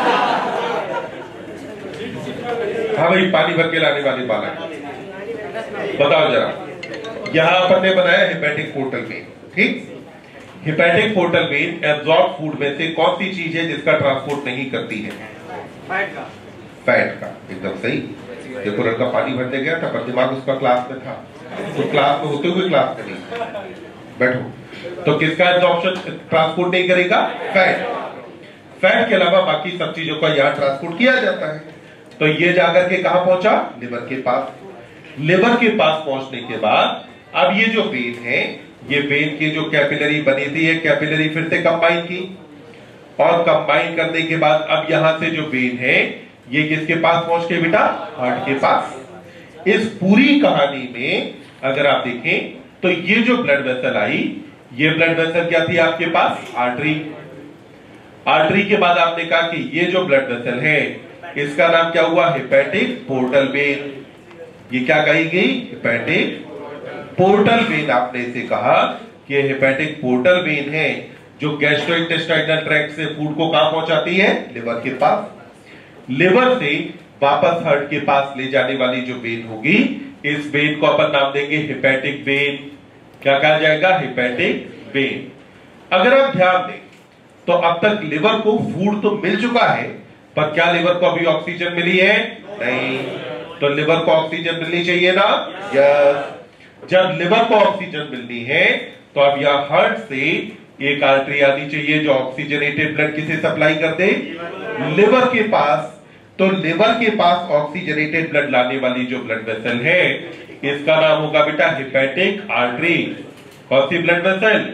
हाँ भाई, पानी भर के लाने वाले बालक बताओ जरा। यहां अपन ने बनाया हेपेटिक पोर्टल वेन, ठीक? Hepatic portal vein absorb food में से कौन सी चीज है जिसका ट्रांसपोर्ट नहीं करती है? फैट का। फैट का, एकदम सही। देखो लड़का पानी भरने गया था पर दिमाग उसका क्लास में था, तो क्लास में होते हुए क्लास में नहीं। बैठो। तो किसका एब्जॉर्प्शन ट्रांसपोर्ट नहीं करेगा? फैट। फैट के अलावा बाकी सब चीजों का यहां ट्रांसपोर्ट किया जाता है। तो ये जाकर के कहां पहुंचा? लिवर के पास। लिवर के पास पहुंचने के बाद अब ये जो वेन है, ये वेन की जो कैपिलरी बनी थी, ये कैपिलरी फिर से कंबाइन की और कंबाइन करने के बाद अब यहां से जो वेन है ये किसके पास पहुंच के बेटा? हार्ट के पास। इस पूरी कहानी में अगर आप देखें तो ये जो ब्लड वेसल आई, ये ब्लड वेसल क्या थी आपके पास? आर्टरी। आर्टरी के बाद आपने कहा कि ये जो ब्लड वेसल है इसका नाम क्या हुआ? Hepatic portal vein. ये क्या कही गई? Hepatic portal vein. आपने इसे कहा कि हेपेटिक पोर्टल वेन है जो गैस्ट्रोइंटेस्टाइनल ट्रैक्ट से फूड को कहां पहुंचाती है? लिवर के पास। लिवर से वापस हार्ट के पास ले जाने वाली जो वेन होगी, इस वेन को अपन नाम देंगे हेपेटिक वेन। क्या कहा जाएगा? Hepatic vein. अगर आप ध्यान दें तो अब तक लिवर को फूड तो मिल चुका है, पर क्या लिवर को अभी ऑक्सीजन मिली है? नहीं। तो लिवर को ऑक्सीजन मिलनी चाहिए ना? यस। जब लिवर को ऑक्सीजन मिलनी है तो अब यहां हार्ट से एक आर्टरी आनी चाहिए जो ऑक्सीजनेटेड ब्लड किसे सप्लाई कर दे? लिवर के पास। तो लिवर के पास ऑक्सीजनेटेड ब्लड लाने वाली जो ब्लड वेसल है इसका नाम होगा बेटा हेपेटिक आर्टरी। कौन सी ब्लड वेसल?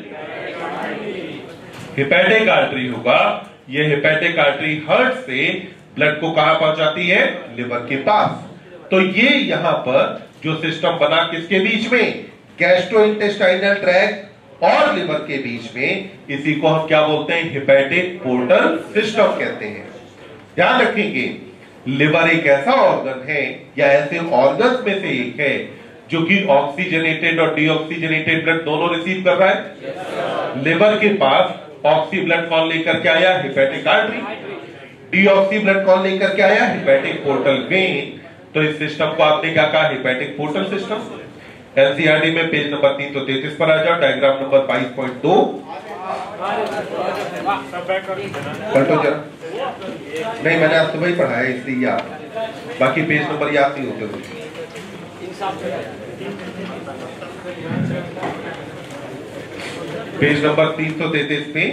हेपेटिक आर्टरी होगा। ये हेपेटिक आर्टरी हार्ट से ब्लड को कहां पहुंचाती है? लिवर के पास। तो ये यहां पर जो सिस्टम बना किसके बीच में? गैस्ट्रोइंटेस्टाइनल ट्रैक्ट और लिवर के बीच में, इसी को हम क्या बोलते हैं? हेपेटिक पोर्टल सिस्टम कहते हैं। ध्यान रखेंगे, लिवर एक ऐसा ऑर्गन है या ऐसे ऑर्गन्स में से एक है जो कि ऑक्सीजनेटेड और डीऑक्सीजनेटेड ब्लड दोनों रिसीव कर रहा है। लिवर के पास ऑक्सी ब्लड कौन लेकर के आया? Hepatic artery. डीऑक्सी ब्लड कौन लेकर के आया? Hepatic portal vein. तो इस सिस्टम को आपने क्या कहा? Hepatic portal system. एनसीईआरटी में पेज नंबर तीन सौ तैतीस पर आ जाओ, डायग्राम नंबर बाईस पॉइंट दो। पलटो जरा। नहीं, मैंने आज सुबह ही पढ़ा है इसलिए याद, बाकी पेज नंबर याद नहीं होते मुझे। पेज नंबर तीन सौ तैतीस पे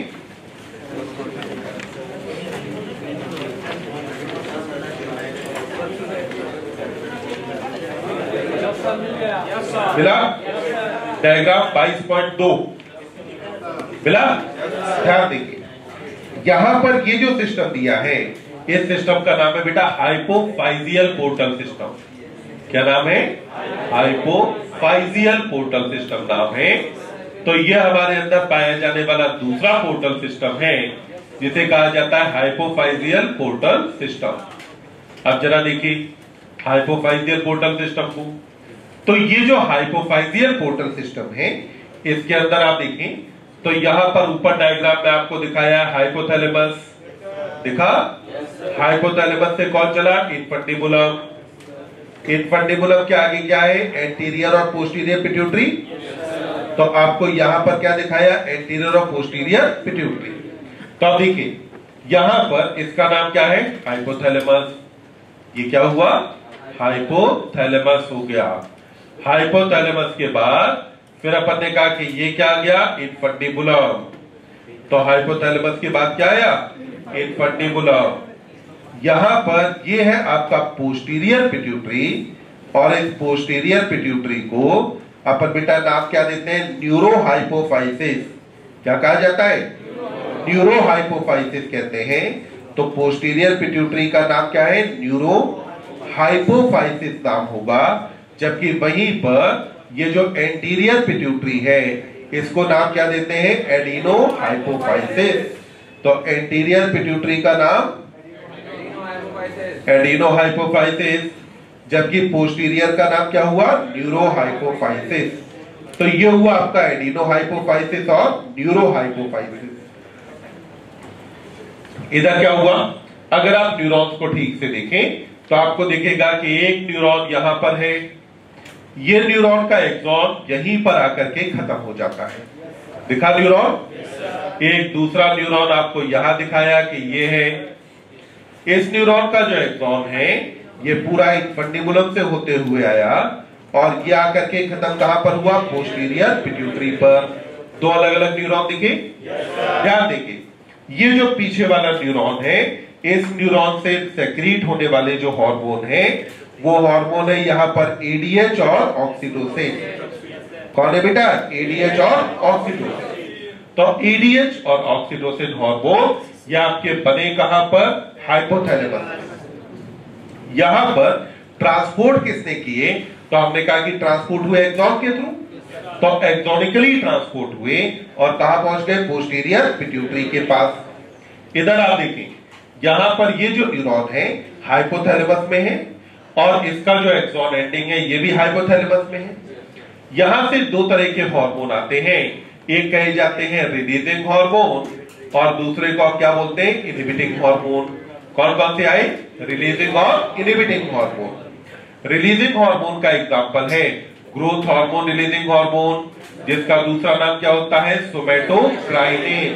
मिला? डायग्राम बाईस पॉइंट दो मिला? ध्यान देखिए, यहां पर ये जो सिस्टम दिया है, इस सिस्टम का नाम है बेटा हाइपोफाइजियल पोर्टल सिस्टम। क्या नाम है? हाइपोफाइजियल पोर्टल सिस्टम नाम है। तो यह हमारे अंदर पाया जाने वाला दूसरा पोर्टल सिस्टम है जिसे कहा जाता है हाइपोफाइजियल पोर्टल सिस्टम। अब जरा देखिए हाइपोफाइजियल पोर्टल सिस्टम को। तो ये जो हाइपोफाइजियल पोर्टल सिस्टम है, इसके अंदर आप देखें तो यहां पर ऊपर डायग्राम में आपको दिखाया है हाइपोथैलेमस। दिखा? हाइपोथैलेमस से कौन चला? इनफंडिबुलम। इनफंडिबुलम के आगे क्या है? एंटीरियर और पोस्टीरियर पिट्यूटरी। तो आपको यहां पर क्या दिखाया? एंटीरियर और पोस्टीरियर पिट्यूटरी। तो अब देखिए यहां पर इसका नाम क्या है? हाइपोथैलेमस। ये क्या हुआ? हाइपोथैलेमस हो गया। हाइपोथैलेमस के बाद फिर अपन ने कहा कि ये क्या आ गया, इनफंडिबुलम। तो हाइपोथैलेमस के बाद क्या आया, इनफंडिबुलम। यहां पर ये है आपका पोस्टीरियर पिट्यूटरी, और इस पोस्टीरियर पिट्यूटरी को अपन बेटा नाम क्या देते हैं, न्यूरोहाइपोफाइसिस। क्या कहा जाता है, न्यूरोहाइपोफाइसिस कहते हैं। तो पोस्टीरियर पिट्यूटरी का नाम क्या है, न्यूरोहाइपोफाइसिस नाम होगा। जबकि वहीं पर ये जो एंटीरियर पिट्यूटरी है इसको नाम क्या देते हैं, एडिनोहाइपोफाइसिस। तो एंटीरियर पिट्यूटरी का नाम एडिनोहाइपोफाइसिस, जबकि पोस्टीरियर का नाम क्या हुआ, न्यूरोहाइपोफाइसिस। तो ये हुआ आपका एडिनोहाइपोफाइसिस और न्यूरोहाइपोफाइसिस। इधर क्या हुआ, अगर आप न्यूरॉन्स को ठीक से देखें तो आपको दिखेगा कि एक न्यूरॉन यहां पर है, ये न्यूरॉन का एक्सॉन यहीं पर आकर के खत्म हो जाता है। दिखा न्यूरॉन, एक दूसरा न्यूरॉन आपको यहां दिखाया कि ये है। इस न्यूरॉन का जो एक्सॉन है ये पूरा इनफंडिबुलम से होते हुए आया और ये आकर के खत्म कहां पर हुआ, पोस्टीरियर पिट्यूटरी पर। दो अलग अलग न्यूरॉन दिखे, ध्यान देंगे। ये जो पीछे वाला न्यूरॉन है, इस न्यूरॉन से सेक्रीट होने वाले जो हार्मोन है वो हार्मोन है यहां पर एडीएच और ऑक्सीटोसिन। कौन है बेटा, एडीएच और ऑक्सीटोसिन। तो एडीएच और ऑक्सीटोसिन हार्मोन ये आपके बने कहां पर, हाइपोथैलेमस। यहां पर ट्रांसपोर्ट किसने किए, तो हमने कहा कि ट्रांसपोर्ट हुए एक्सॉन के थ्रू। तो एक्सोनिकली ट्रांसपोर्ट हुए और कहां पहुंच गए, पोस्टीरियर पिट्यूटरी के पास। इधर आप देखें, यहां पर ये जो न्यूरॉन है हाइपोथैलेमस में है और इसका जो एक्सॉन एंडिंग है ये भी हाइपोथैलेमस में है। यहां से दो तरह के हार्मोन आते हैं, एक कहे जाते हैं रिलीजिंग हार्मोन और दूसरे को आप क्या बोलते हैं, इनहिबिटिंग हार्मोन। कौन कौन से आए, रिलीजिंग और इनहिबिटिंग हार्मोन। रिलीजिंग हार्मोन का एग्जांपल है ग्रोथ हार्मोन रिलीजिंग हार्मोन, जिसका दूसरा नाम क्या होता है, सोमैटोकाइनेन।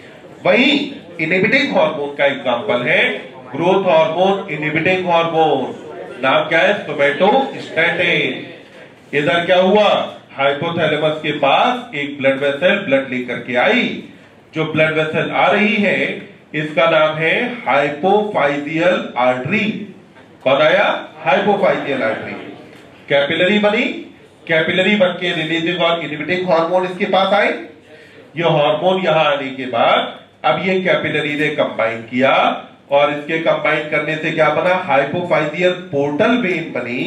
वहीं इनहिबिटिंग हार्मोन का एग्जांपल है ग्रोथ हार्मोन इनहिबिटिंग हार्मोन, नाम क्या है, सोमैटोस्टैटिन। इधर क्या हुआ, हाइपोथैलेमस के पास एक ब्लड वेसल ब्लड लेकर के आई। जो ब्लड वेसल आ रही है इसका नाम है हाइपोफाइजियल आर्टरी। कौन आया, हाइपोफाइजियल आर्टरी। कैपिलरी बनी, कैपिलरी बन के रिलीजिंग और इनहिबिटिंग हार्मोन इसके पास आए। ये हार्मोन यहां आने के बाद अब ये कैपिलरी ने कंबाइन किया और इसके कंबाइन करने से क्या बना, हाइपोफाइजियल पोर्टल वेन बनी,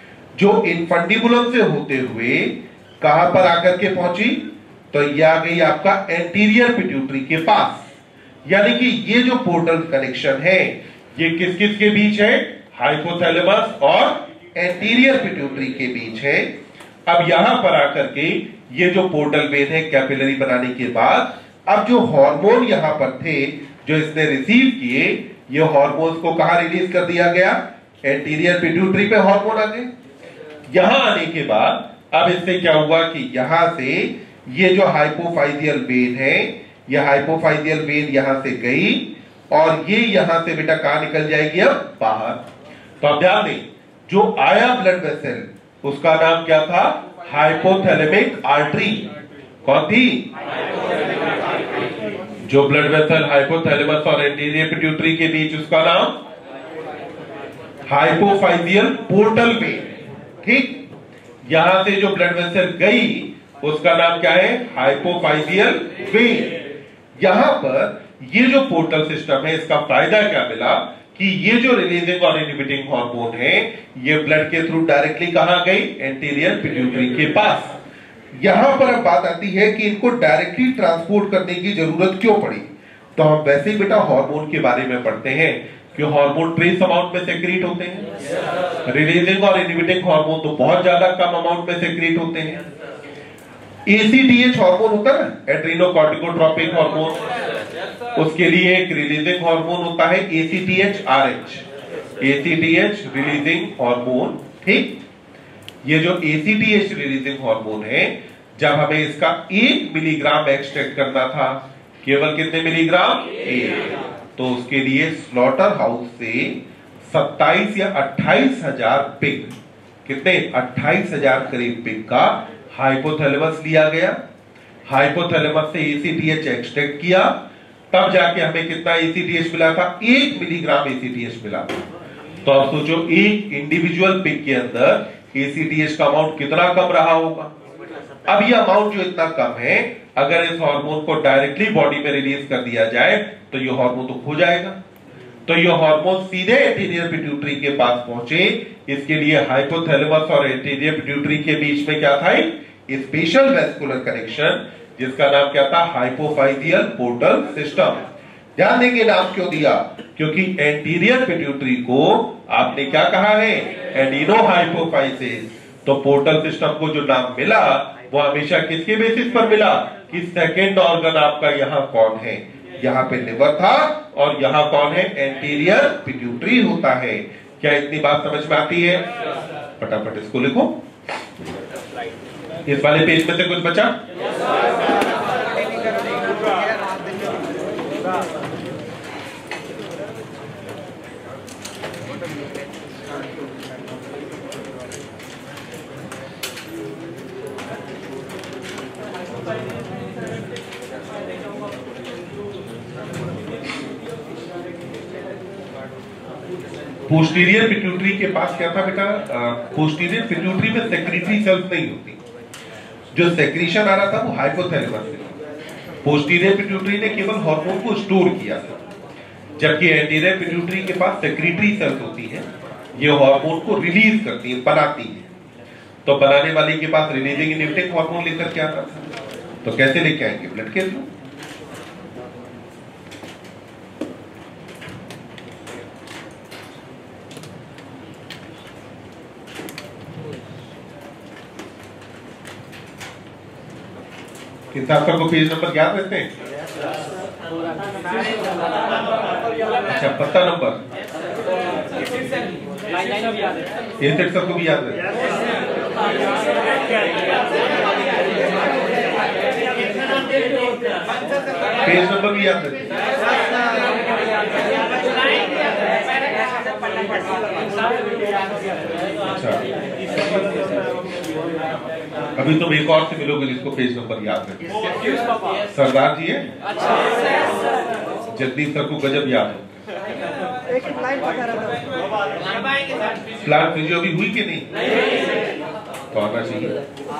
जो इनफंडिबुलम से होते हुए कहां पर आकर के पहुंची, तो ये आ गई आपका एंटीरियर पिट्यूटरी के पास। यानी कि ये जो पोर्टल कनेक्शन है ये किस किस के बीच है, हाइपोथैलेमस और एंटीरियर पिट्यूटरी के बीच है। अब यहां पर आकर के ये जो पोर्टल वेन है कैपिलरी बनाने के बाद, अब जो हार्मोन यहां पर थे जो इसने रिसीव किए, ये हार्मोन्स को कहां रिलीज कर दिया गया, एंटीरियर पिट्यूटरी पे हार्मोन आ गए। यहां आने के बाद अब इससे क्या हुआ कि यहां से ये जो हाइपोफाइजियल वेन है, ये हाइपोफाइजियल वेन यहां से गई और ये यहां से बेटा कहां निकल जाएगी, अब बाहर। तो अब ध्यान दें, जो आया ब्लड वेसल उसका नाम क्या था, हाइपोथैलेमिक आर्टरी। कौन थी, जो ब्लड वेसल हाइपोथैलेमस और एंटीरियर पिट्यूटरी के बीच, उसका नाम हाइपोफाइजियल पोर्टल वेन। ठीक, यहां से जो ब्लड वेसल गई उसका नाम क्या है, हाइपोफाइजियल वेन। यहां पर ये जो पोर्टल सिस्टम है इसका फायदा क्या मिला कि ये जो रिलीजिंग और इनहिबिटिंग हार्मोन है ये ब्लड के थ्रू डायरेक्टली कहां गई, एंटीरियर पिट्यूटरी के पास। यहां पर अब बात आती है कि इनको डायरेक्टली ट्रांसपोर्ट करने की जरूरत क्यों पड़ी। तो हम वैसे ही बेटा हार्मोन के बारे में पढ़ते हैं कि हार्मोन ट्रेस अमाउंट में सेक्रीट होते हैं, रिलीजिंग और इनहिबिटिंग हार्मोन तो बहुत ज्यादा कम अमाउंट में सेक्रीट होते हैं। एसीटीएच हार्मोन होता है ना, एड्रीनोकॉर्टिकोट्रोपिक हार्मोन, उसके लिए एक रिलीजिंग हार्मोन होता है ACTH RH, ACTH releasing hormone. ठीक, ये जो एसीटीएच रिलीजिंग हार्मोन है, जब हमें इसका एक मिलीग्राम एक्सट्रैक्ट करना था, केवल कितने मिलीग्राम, एक, तो उसके लिए स्लॉटर हाउस से सत्ताईस या अट्ठाईस हजार पिग, कितने, अट्ठाईस हजार करीब पिग का हाइपोथैलेमस लिया गया, हाइपोथैलेमस से एसीटीएच एक्सट्रैक्ट किया, तब जाके हमें कितना एसीटीएच मिला था, एक मिलीग्राम एसीटीएच मिला। तो अब सोचो एक इंडिविजुअल पिग के अंदर एसीटीएच का अमाउंट कितना कम रहा होगा। अब ये अमाउंट जो इतना कम है, अगर इस हार्मोन को डायरेक्टली बॉडी में रिलीज कर दिया जाए तो ये हार्मोन तो खो जाएगा। तो ये हार्मोन सीधे एंटीरियर पिट्यूटरी के पास पहुंचे, इसके लिए हाइपोथैलेमस और एंटीरियर पिट्यूटरी के बीच में क्या था, एक स्पेशल वेस्कुलर कनेक्शन, जिसका नाम क्या था, हाइपोफाइजियल पोर्टल सिस्टम। ध्यान देंगे नाम क्यों दिया, क्योंकि एंटीरियर पिट्यूटरी को आपने क्या कहा है, एडिनो हाइपोफाइसिस। तो पोर्टल सिस्टम को जो नाम मिला वो हमेशा किसके बेसिस पर मिला, कि सेकेंड ऑर्गन आपका यहाँ कौन है, यहाँ पे लिवर था और यहाँ कौन है, एंटीरियर पिट्यूटरी होता है। क्या इतनी बात समझ में आती है? फटाफट इसको लिखो। इस वाले पेज में से कुछ बचा? पोस्टीरियर पिट्यूटरी के पास क्या था बेटा, पोस्टीरियर पिट्यूटरी में सेक्रेटरी सेल्स नहीं होती, जो सेक्रीशन आ रहा था वो हाइपोथैलेमस से। पोस्टीरियर पिट्यूटरी ने केवल हार्मोन को स्टोर किया था, जबकि एंटीरियर पिट्यूटरी के पास सेक्रेटरी सेल्स होती है, ये हार्मोन को रिलीज करती है, बनाती है। तो बनाने वाले के पास रिलीजिंग इनहिबिटिंग हार्मोन लेकर के आता था। तो कैसे लेके आएंगे, ब्लड के थ्रू। कितना सबको पेज नंबर याद रहते हैं? अच्छा, पत्ता नंबर ये सेट सबको भी याद रहता है। पेज नंबर भी याद रहते हैं। अच्छा, अभी तुम एक और से मिलोगे जिसको पेज नंबर याद है। सरदार जी है, जगदीश सर को गजब याद है। प्लान फिजियो भी हुई कि नहीं? तो आना चाहिए।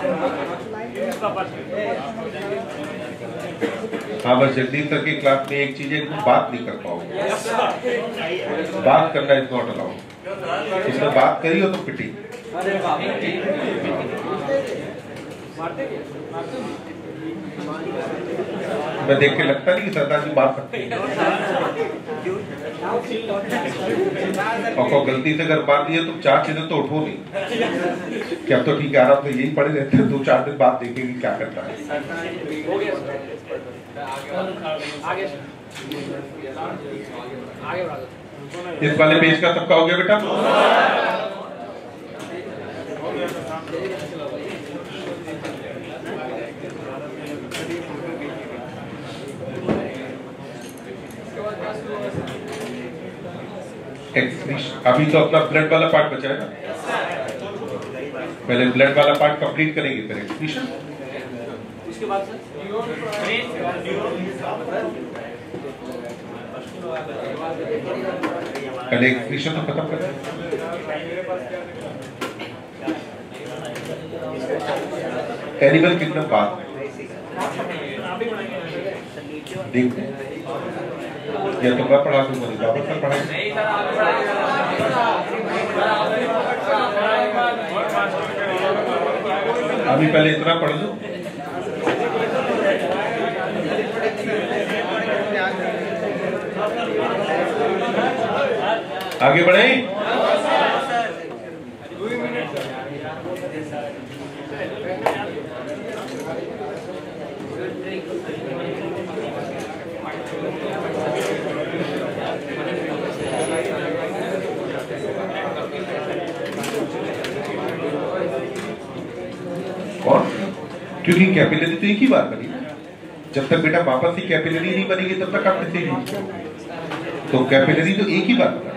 हाँ, बस जगदीश सर की क्लास में एक चीज है, बात नहीं कर पाओगे। बात करना इज नॉट अलाउड। इसने बात करी हो तो पिटी। मैं देख के लगता नहीं कि सरदार जी मार सकते हैं, और गलती से अगर मार दिया तो चार चीजें तो उठो नहीं। क्या तो ठीक है, आराम से यही पड़े रहते हैं, दो चार दिन बाद देखेंगे क्या करता है। इस वाले पेज का सबका हो गया बेटा? अभी तो अपना ब्लड वाला पार्ट बचा है ना, पहले ब्लड वाला पार्ट कंप्लीट करेंगे, फिर एक्सक्रीशन। उसके बाद पहले एक्सक्रीशन तो खत्म करें। एनिमल किंगडम बात देखते हैं, या तो मैं पढ़ा दूंगा, बाबा सर पढ़ाएंगे। अभी पहले इतना पढ़ लो। आगे बढ़े। और क्योंकि कैपिलरी तो एक ही बार बनी, जब तक बेटा वापस ही कैपिलरी नहीं बनेगी तब तक आप कैसे यूज करोगे। तो कैपिलरी तो एक ही बार बना।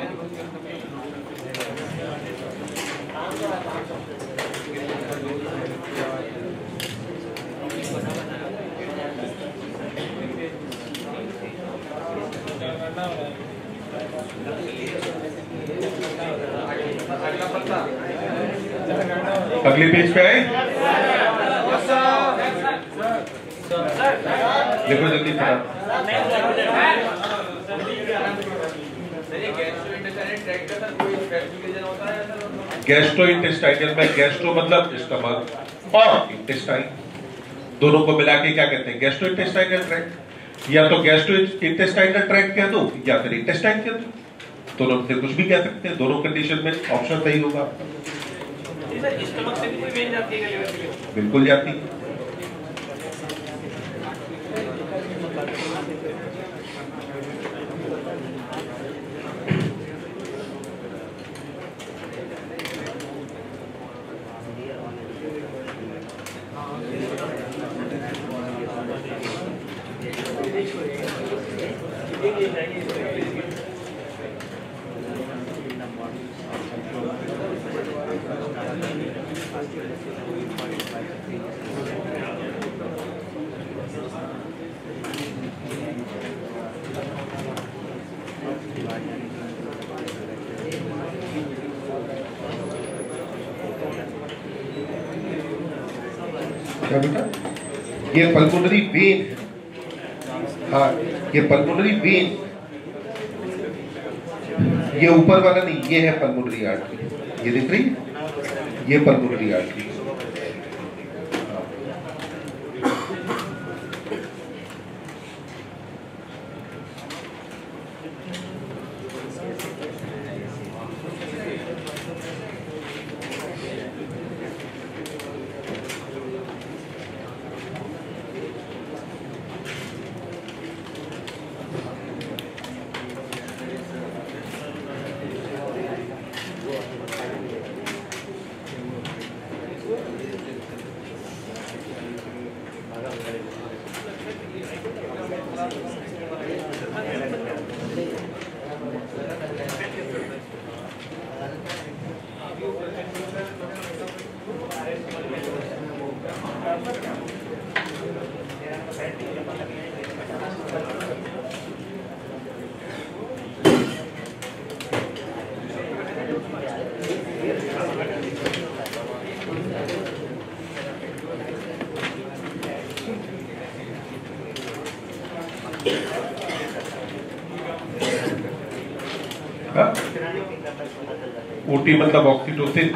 अगले पेज पे आए, देखो जल्दी फटाफट। गैस्ट्रो इंटेस्टाइनल में गैस्ट्रो मतलब स्टमक और इंटेस्टाइन दोनों को मिला के क्या कहते हैं? Gastrointestinal tract. या तो गैस्ट्रो इंटेस्टाइनल ट्रैक्ट कह दो या फिर इंटेस्टाइन कह दो, दोनों से कुछ भी कह सकते हैं। दोनों कंडीशन में ऑप्शन सही होगा। स्टमक से भी कोई वेन जाती है? बिल्कुल जाती है। क्या बेटा? ये पल्मोनरी वेन है। हाँ, ये पल्मोनरी वेन, ये ऊपर वाला नहीं, ये है पल्मोनरी आर्टरी। ये दिख रही है, ये पल्मोनरी आर्टरी। ओटी मतलब ऑक्सीटोसिन।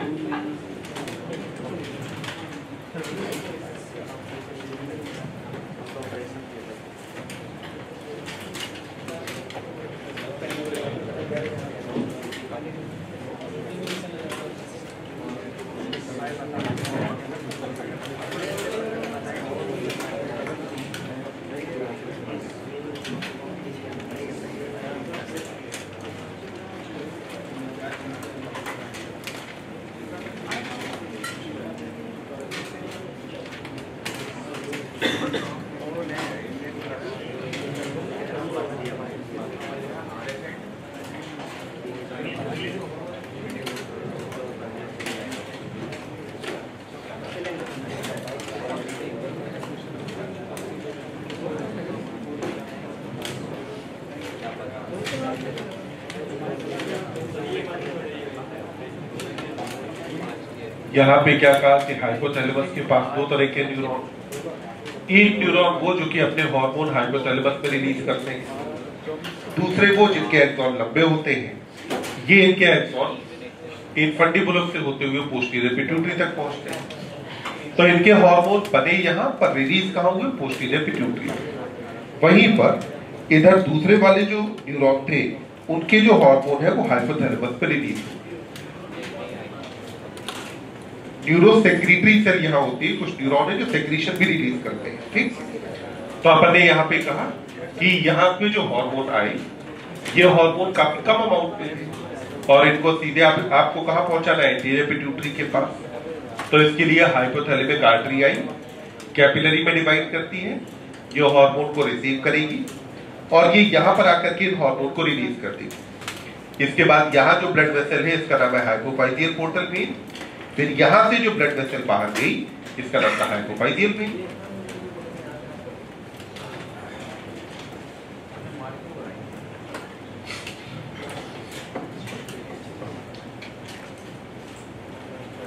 यहाँ पे क्या कहा कि हाइपोथैलेमस के पास दो तरह के न्यूरॉन, एक न्यूरॉन वो जो कि अपने हार्मोन हाइपोथैलेमस में रिलीज करते हैं, दूसरे वो जिनके एक्सॉन लंबे होते हैं। ये इनके एक्सॉन इनफंडिबुलम से होते हुए पोस्टीरियर पिट्यूटरी तक पहुंचते हैं। तो इनके हार्मोन बने यहाँ पर, रिलीज कहाँ हुए? Posterior pituitary. वहीं पर इधर दूसरे वाले जो न्यूरॉन थे उनके जो हार्मोन है वो हाइपोथैलेमस पे रिलीज हुए। न्यूरोसेक्रेटरी सेल यहाँ होती है, कुछ न्यूरॉन है जो सेक्रीशन भी रिलीज करते हैं। ठीक, तो अपन ने यहाँ पे कहा कि यहाँ पे जो हार्मोन आए ये हार्मोन काफी कम अमाउंट में थे और इनको सीधे आप, आपको कहाँ पहुंचाना है? एंटीरियर पिट्यूटरी के पास। तो इसके लिए हाइपोथैलेमिक आर्टरी आई, कैपिलरी में डिवाइड करती है, जो हार्मोन को रिसीव करेगी और ये यहाँ पर आकर के हार्मोन को रिलीज कर देगी। इसके बाद यहाँ जो ब्लड वेसल है इसका नाम है हाइपोफाइजियल पोर्टल वेन। फिर यहां से जो ब्लड वेसल बाहर गई इसका नाम था हाइपोफाइजियल वेन।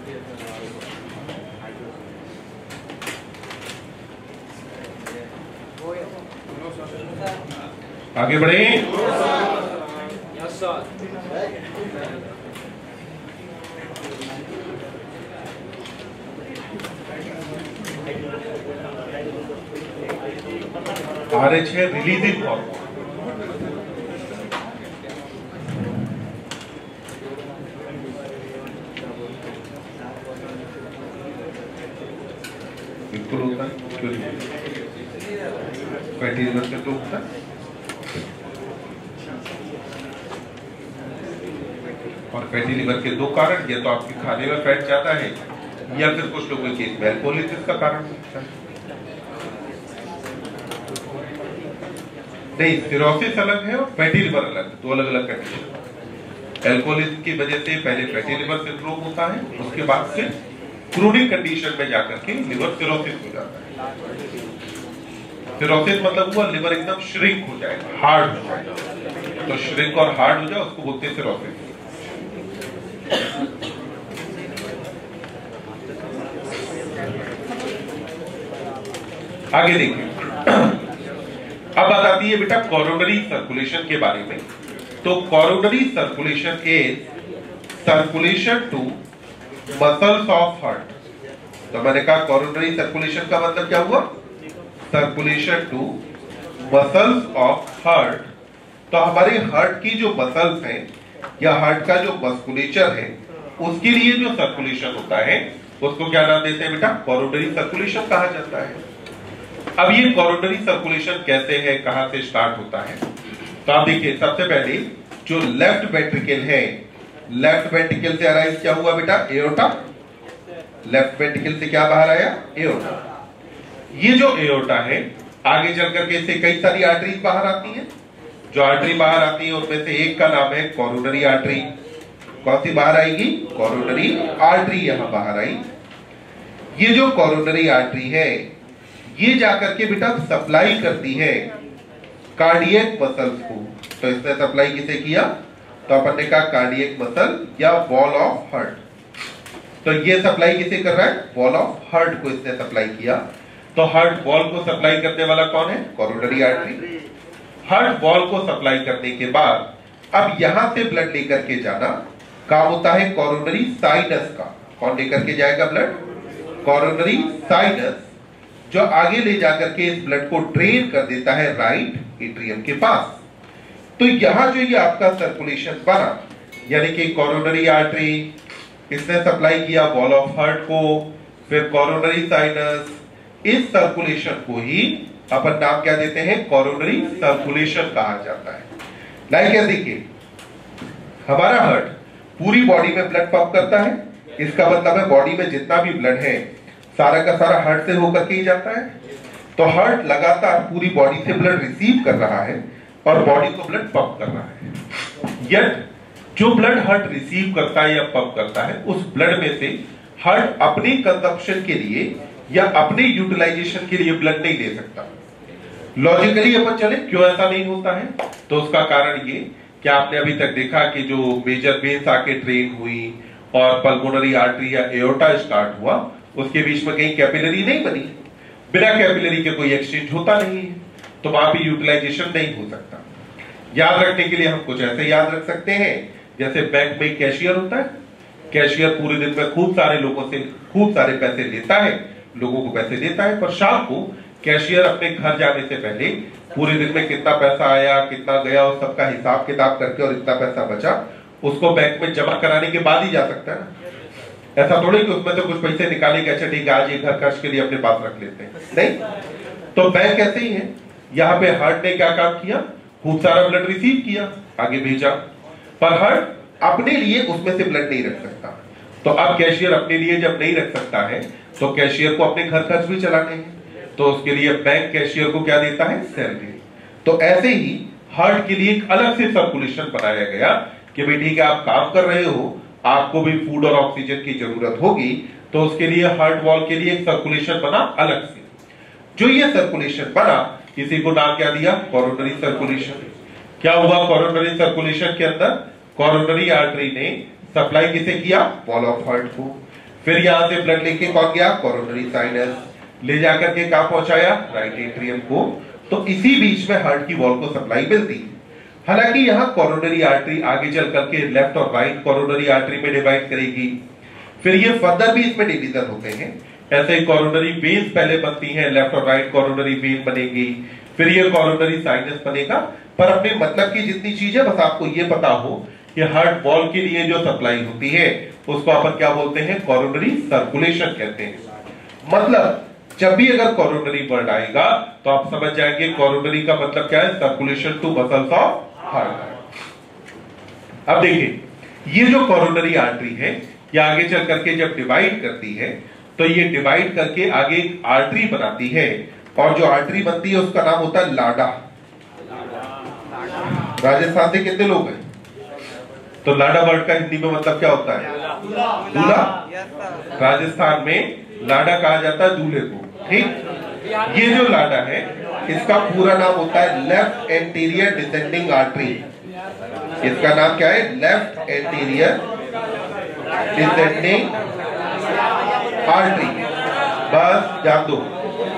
आगे बढ़े। Yes sir. आर एच है रिलीजिंग हार्मोन। बिल्कुल होता है, क्यों नहीं? फैटी लिवर से तो होता है। और फैटी लिवर के दो कारण, या तो आपके खाने में फैट ज्यादा है या फिर कुछ लोगों के केस में अल्कोहलिसिस का कारण होता है। नहीं, सिरोसिस अलग है और फैटी लिवर अलग है, दो अलग अलग कंडीशन। अल्कोहलिज्म की वजह से पहले फैटी लिवर सिंड्रोम होता है, उसके बाद से क्रोनिक कंडीशन में जाकर के लिवर सिरोसिस हो जाता है। सिरोसिस मतलब हुआ लिवर एकदम श्रिंक हो जाएगा, हार्ड हो जाएगा। तो श्रिंक और हार्ड हो जाए उसको बोलते हैं सिरोसिस। आगे देखिए, अब बात आती है बेटा कोरोनरी सर्कुलेशन के बारे में। तो coronary circulation is circulation to muscles of heart. तो मैंने कहा कोरोनरी सर्कुलेशन का मतलब क्या हुआ? Circulation to muscles of heart. तो हमारे हार्ट की जो मसल्स हैं या हार्ट का जो मस्कुलेचर है उसके लिए जो सर्कुलेशन होता है उसको क्या नाम देते हैं बेटा? कोरोनरी सर्कुलेशन कहा जाता है। अब ये कोरोनरी सर्कुलेशन कैसे है, कहां से स्टार्ट होता है? तो आप देखिए, सबसे पहले जो लेफ्ट वेंट्रिकल है, लेफ्ट वेंट्रिकल से अराइज क्या हुआ बेटा? एओर्टा। लेफ्ट वेंट्रिकल से क्या बाहर आया? एओर्टा। ये जो एओर्टा है आगे चल करके इससे कई सारी आर्टरीज बाहर आती हैं। जो आर्टरी बाहर आती है उनमें से एक का नाम है कोरोनरी आर्टरी। कौन सी बाहर आएगी? कोरोनरी आर्टरी यहां बाहर आई। ये जो कोरोनरी आर्टरी है ये जाकर के बेटा सप्लाई करती है कार्डियक मसल्स को। तो इसने सप्लाई किसे किया? तो अपन ने कहा कार्डियक मसल या वॉल ऑफ हार्ट। तो ये सप्लाई किसे कर रहा है? वॉल ऑफ हार्ट को इसने सप्लाई किया। तो हार्ट वॉल को सप्लाई करने वाला कौन है? Coronary artery. हार्ट वॉल को सप्लाई करने के बाद अब यहां से ब्लड लेकर के जाना काम होता है कोरोनरी साइनस का। कौन लेकर के जाएगा ब्लड? कोरोनरी साइनस, जो आगे ले जाकर के इस ब्लड को ड्रेन कर देता है राइट एट्रियम के पास। तो यहां जो ये आपका सर्कुलेशन बना, यानी कि कोरोनरी आर्टरी, इसने सप्लाई किया वॉल ऑफ हार्ट को, फिर कोरोनरी साइनस, इस सर्कुलेशन को ही अपन नाम क्या देते हैं? कोरोनरी सर्कुलेशन कहा जाता है। लाइक ऐसे देखिए, हमारा हार्ट पूरी बॉडी में ब्लड पंप करता है। इसका मतलब है बॉडी में जितना भी ब्लड है सारा का सारा हार्ट से होकर के ही जाता है। तो हार्ट लगातार पूरी बॉडी से ब्लड रिसीव कर रहा है और बॉडी को ब्लड पंप कर रहा है। यट जो ब्लड हार्ट रिसीव करता है या पंप करता है, उस ब्लड में से हार्ट अपने कंजप्शन के लिए या अपने यूटिलाइजेशन के लिए ब्लड नहीं ले सकता। लॉजिकली अपन चले क्यों ऐसा नहीं होता है? तो उसका कारण ये कि आपने अभी तक देखा कि जो मेजर वेन्स आके ट्रेन हुई और पल्मोनरी आर्टरी या एओर्टा स्टार्ट हुआ, उसके बीच में कहीं कैपिलरी नहीं बनी। बिना कैपिलरी के कोई एक्सचेंज होता नहीं है, तो वहां पे यूटिलाइजेशन नहीं हो सकता। याद रखने के लिए हम कुछ ऐसे याद रख सकते हैं, जैसे बैंक में कैशियर होता है। कैशियर पूरे दिन में खूब सारे लोगों से खूब सारे पैसे लेता है, लोगों को पैसे देता है, पर शाम को कैशियर अपने घर जाने से पहले पूरे दिन में कितना पैसा आया, कितना गया, उस सबका हिसाब किताब करके और इतना पैसा बचा उसको बैंक में जमा कराने के बाद ही जा सकता है ना। ऐसा थोड़ी कि उसमें से कुछ पैसे निकाले कि अच्छा ठीक है आज ये घर खर्च के लिए अपने पास रख लेते हैं, नहीं। तो बैंक ऐसे ही है। यहाँ पे हार्ट ने क्या काम किया? खूब सारा ब्लड रिसीव किया, आगे भेजा, पर हार्ट अपने लिए उसमें से ब्लड नहीं रख सकता। तो अब कैशियर अपने लिए जब नहीं रख सकता है तो कैशियर को अपने घर खर्च भी चलाने हैं, तो उसके लिए बैंक कैशियर को क्या देता है? सैलरी। तो ऐसे ही हार्ट के लिए एक अलग से सर्कुलेशन बनाया गया कि भाई ठीक है आप काम कर रहे हो, आपको भी फूड और ऑक्सीजन की जरूरत होगी, तो उसके लिए हार्ट वॉल के लिए एक सर्कुलेशन बना अलग से। जो ये सर्कुलेशन बना इसी को नाम क्या दिया? Coronary circulation. क्या हुआ कोरोनरी सर्कुलेशन के अंदर? कोरोनरी आर्टरी ने सप्लाई किसे किया? वॉल ऑफ हार्ट को। फिर यहां से ब्लड लेके कौन गया, कोरोनरी साइनस, ले जाकर के कहां पहुंचाया, राइट एट्रियम को। तो इसी बीच में हार्ट की वॉल को सप्लाई मिलती है। हालांकि यहाँ कोरोनरी आर्टरी आगे चल करके लेफ्ट और राइट कोरोनरी आर्टरी में डिवाइड करेगी, फिर ये फर्दर भी इसमें डिवीजन होते हैं। ऐसे कोरोनरी वेन्स पहले बनती हैं, लेफ्ट और राइट कोरोनरी वेन बनेगी, फिर ये कोरोनरी साइनस बनेगा। पर अपने मतलब की जितनी चीज है बस आपको ये पता हो कि हार्ट वॉल के लिए जो सप्लाई होती है उसको अपन क्या बोलते हैं, कोरोनरी सर्कुलेशन कहते हैं। मतलब जब भी अगर कोरोनरी वर्ड आएगा तो आप समझ जाएंगे कोरोनरी का मतलब क्या है, circulation to muscles of heart. अब देखिए ये जो कोरोनरी आर्टरी है ये आगे चल करके जब डिवाइड करती है तो ये डिवाइड करके आगे एक आर्टरी बनाती है, और जो आर्टरी बनती है उसका नाम होता है लाडा। राजस्थान से कितने लोग हैं, तो लाडा वर्ड का हिंदी में मतलब क्या होता है, दूल्हा। राजस्थान में लाडा कहा जाता है दूल्हे को, ठीक। ये जो लाडा है इसका पूरा नाम होता है लेफ्ट एंटीरियर डिसेंडिंग आर्टरी। इसका नाम क्या है, लेफ्ट एंटीरियर डिसेंडिंग आर्टरी। बस जान दो,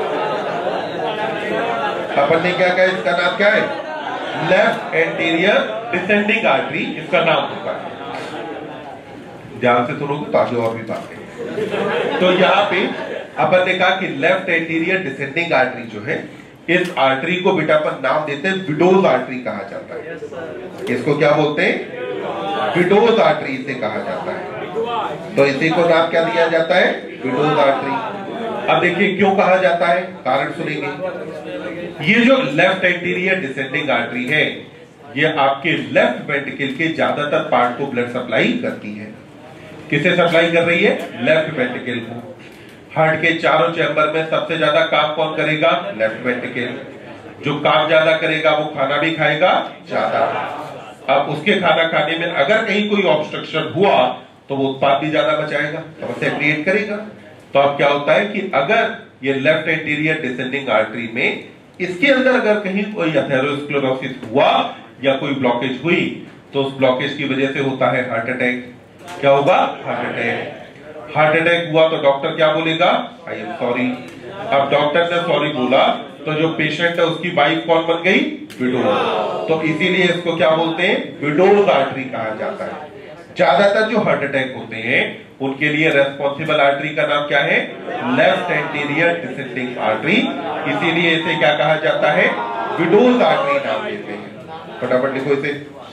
अपन ने क्या कहा, इसका नाम क्या है, लेफ्ट एंटीरियर डिसेंडिंग आर्टरी इसका नाम होता है। ध्यान से सुनोगे तो आगे और भी बातें। तो यहाँ पे अपन ने कहा कि लेफ्ट एंटीरियर डिसेंडिंग आर्टरी जो है, इस आर्टरी को बेटा अपन नाम देते हैं विडोज आर्टरी कहा जाता है। इसको क्या बोलते हैं, विडोज आर्टरी इसे कहा जाता है। तो इसी को नाम क्या दिया जाता है, विडोज आर्टरी। अब देखिए क्यों कहा जाता है, कारण सुनेंगे। ये जो लेफ्ट एंटीरियर डिसेंडिंग आर्टरी है ये आपके लेफ्ट वेंट्रिकल के ज्यादातर पार्ट को ब्लड सप्लाई करती है। किसे सप्लाई कर रही है, लेफ्ट वेंट्रिकल को। हार्ट के चारों चैम्बर में सबसे ज्यादा काम कौन करेगा, लेफ्ट वेंट्रिकल। जो काम ज्यादा करेगा वो खाना भी खाएगा ज्यादा। अब उसके खाना खाने में अगर कहीं कोई ऑब्स्ट्रक्शन हुआ तो वो उत्पाद भी ज्यादा बचाएगा, समस्या क्रिएट करेगा। तो अब क्या होता है कि अगर ये लेफ्ट एंटीरियर डिसेंडिंग आर्टरी में इसके अंदर अगर कहीं कोई एथेरोस्क्लेरोसिस हुआ या कोई ब्लॉकेज हुई तो उस ब्लॉकेज की वजह से होता है हार्ट अटैक। क्या होगा, हार्ट अटैक। हार्ट अटैक हुआ तो डॉक्टर क्या बोलेगा, आई एम सॉरी। अब डॉक्टर ने सॉरी बोला तो जो पेशेंट है उसकी वाइफ कौन बन गई, विडो। तो इसीलिए इसको क्या बोलते हैं, विडोज आर्टरी कहा जाता है। ज्यादातर जो हार्ट अटैक होते हैं उनके लिए रेस्पॉन्सिबल आर्टरी का नाम क्या है, लेफ्ट एंटीरियर डिसेंडिंग आर्टरी। इसीलिए इसे क्या कहा जाता है, विडोज आर्टरी नाम देते हैं। फटाफट लिखो इसे,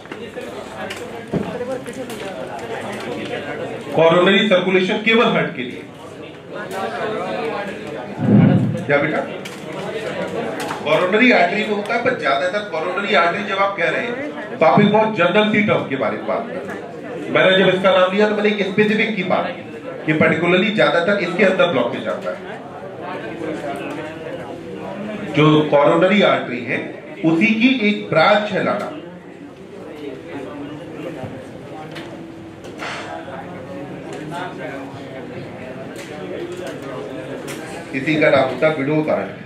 कोरोनरी सर्कुलेशन केवल हार्ट के लिए। क्या बेटा, कोरोनरी आर्टरी में होता है, पर ज्यादातर कोरोनरी आर्टरी जब आप कह रहे हैं तो आप एक बहुत जनरल सी टर्म के बारे में बात कर रहे हैं। मैंने जब इसका नाम लिया तो मैंने एक स्पेसिफिक की बात की कि पर्टिकुलरली ज्यादातर इसके अंदर ब्लॉकेज आता है। जो कोरोनरी आर्टरी है उसी की एक ब्रांच है लाडा। इसी का नाम होता है विडोज आर्टरी।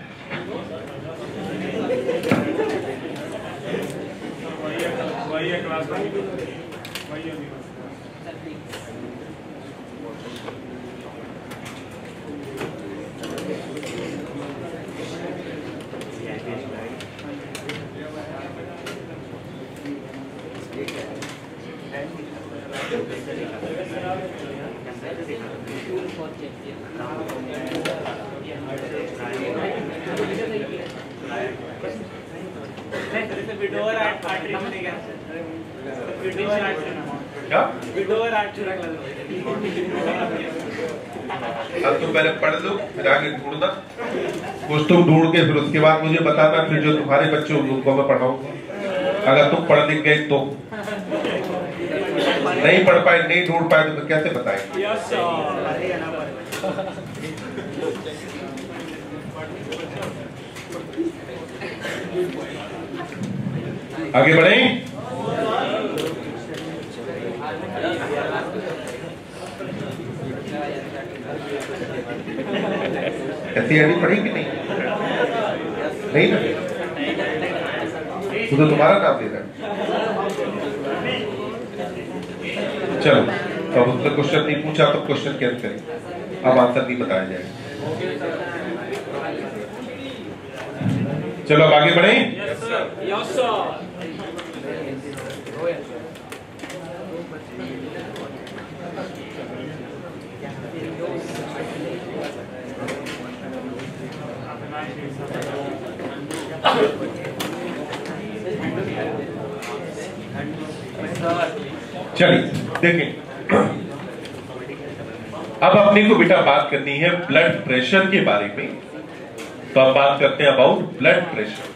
अब तुम पहले पढ़ लो फिर आगे ढूंढना, कुछ तुम ढूंढ के फिर उसके बाद मुझे बताना, फिर जो तुम्हारे बच्चे होंगे उनको मैं पढ़ाऊंगा। अगर तुम पढ़ लिख गए तो, नहीं पढ़ पाए, नहीं ढूंढ पाए तो कैसे बताएंगे। आगे बढ़े। ऐसी अभी पढ़ी कि नहीं, नहीं ना, तो तुम्हारा नाम दे रहा है। चलो तो अब उसने क्वेश्चन नहीं पूछा तो क्वेश्चन कैसे करें, अब आंसर नहीं बताया जाएगा। चलो अब आगे बढ़े। Yes, sir. चलिए देखें, अब अपने को बेटा बात करनी है ब्लड प्रेशर के बारे में। तो अब बात करते हैं about blood pressure.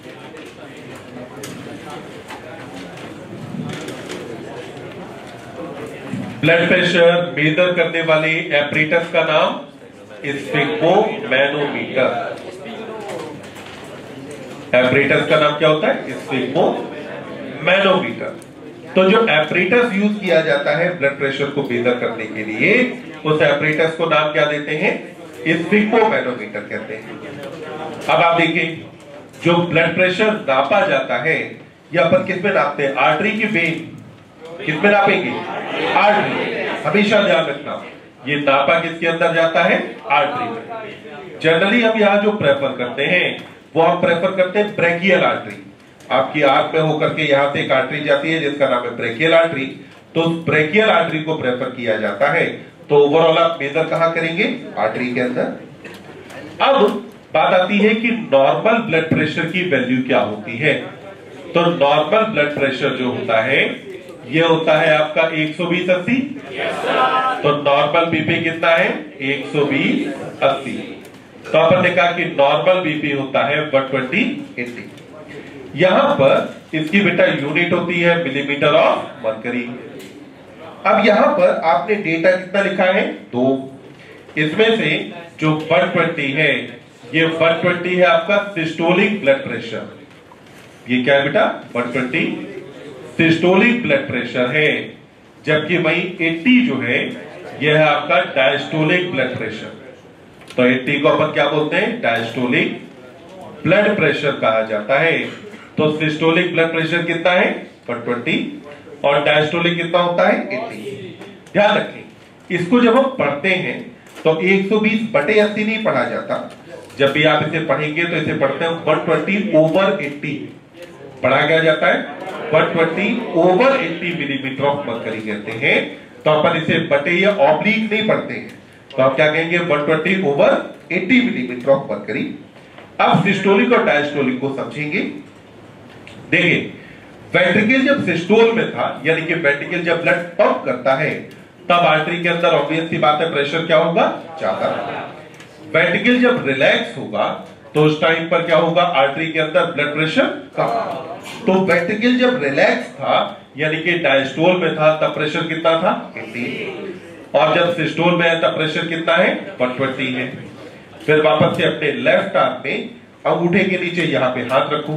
Blood pressure measure करने वाले एपरेटस का नाम स्फिग्मोमैनोमीटर। एपरेटस का नाम क्या होता है? स्फिग्मोमैनोमीटर। तो जो एपरेटस यूज किया जाता है ब्लड प्रेशर को मेजर करने के लिए, उस एपरेटस को नाम क्या देते हैं? स्फिग्मोमैनोमीटर कहते हैं। अब आप देखिए, जो ब्लड प्रेशर नापा जाता है ये अपन किस में नापते हैं? आर्टरी की वेन? किस में नापेंगे? आर्टरी। हमेशा ध्यान रखना, ये नापा किसके अंदर जाता है? आर्टरी में। जनरली हम यहाँ जो प्रेफर करते हैं वो हम प्रेफर करते हैं ब्रेकियल आर्टरी। आपकी आंख में होकर के यहां से एक आर्टरी जाती है जिसका नाम है ब्रेकियल आर्टरी। तो ब्रेकियल आर्टरी को प्रेफर किया जाता है। तो ओवरऑल आप मेजर कहां करेंगे? आर्टरी के अंदर। अब बात आती है कि नॉर्मल ब्लड प्रेशर की वैल्यू क्या होती है। तो नॉर्मल ब्लड प्रेशर जो होता है ये होता है आपका एक सौ बीस अस्सी। तो नॉर्मल बीपी कितना है? एक सौ बीस अस्सी। तो अपन ने कहा कि नॉर्मल बीपी होता है वन ट्वेंटी एटी। यहां पर इसकी बेटा यूनिट होती है मिलीमीटर ऑफ मरकरी। अब यहां पर आपने डेटा कितना लिखा है? दो। इसमें से जो वन ट्वेंटी है ये वन ट्वेंटी है आपका सिस्टोलिक ब्लड प्रेशर। ये क्या है बेटा? One twenty systolic blood pressure है। जबकि वही अस्सी जो है यह है आपका डायस्टोलिक ब्लड प्रेशर। तो अस्सी को अपन क्या बोलते हैं? डायस्टोलिक ब्लड प्रेशर कहा जाता है। तो सिस्टोलिक ब्लड प्रेशर कितना है? One twenty. और डायस्टोलिक कितना होता है? अस्सी। ध्यान रखें, इसको जब हम पढ़ते हैं तो एक सौ बीस बटे अस्सी नहीं पढ़ा जाता। जब भी आप इसे पढ़ेंगे तो इसे पढ़ते हैं वन ट्वेंटी ओवर अस्सी। पढ़ा क्या जाता है? वन ट्वेंटी ओवर अस्सी मिलीमीटर ऑफ मरकरी कहते हैं। तो अपन इसे बटे या ऑब्लिक नहीं पढ़ते हैं। तो आप क्या कहेंगे? वन ट्वेंटी ओवर अस्सी मिलीमीटर ऑफ मरकरी। अब सिस्टोलिक और डायस्टोलिक को समझेंगे। देखिए, वेंट्रिकल जब सिस्टोल में था, यानी कि वेंट्रिकल जब ब्लड पंप करता है, तब आर्टरी के अंदर ऑब्वियस सी बात है प्रेशर क्या होगा? ज्यादा। वेंट्रिकल जब रिलैक्स होगा तो उस टाइम पर क्या होगा? आर्टरी के अंदर ब्लड प्रेशर कम। तो वेंट्रिकल जब रिलैक्स था यानी कि डायस्टोल में था, तब प्रेशर कितना था? अस्सी। और जब सिस्टोल में है तब प्रेशर कितना है? वन ट्वेंटी है। फिर वापस से अपने लेफ्ट हाथ में अंगूठे के नीचे यहां पे हाथ रखो,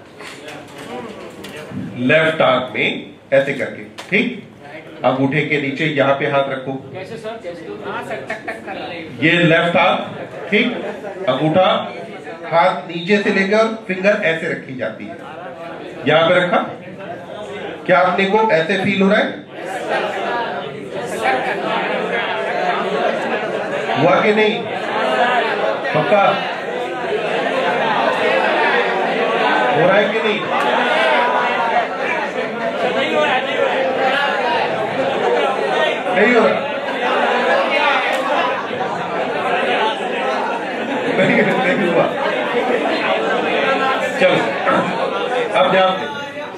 लेफ्ट हाथ में ऐसे करके, ठीक? अंगूठे के नीचे यहां पे हाथ रखो। कैसे सर? कैसे? हाँ सर, टक टक कर रहे हैं। ये लेफ्ट हाथ, ठीक? अंगूठा हाथ नीचे से लेकर फिंगर ऐसे रखी जाती है। यहां पे रखा। क्या आपने को ऐसे फील हो रहा है? हुआ कि नहीं? पक्का हो रहा है कि नहीं? नहीं हो रहा। नहीं हो रहा। नहीं, नहीं हुआ। चलो अब ध्यान दें।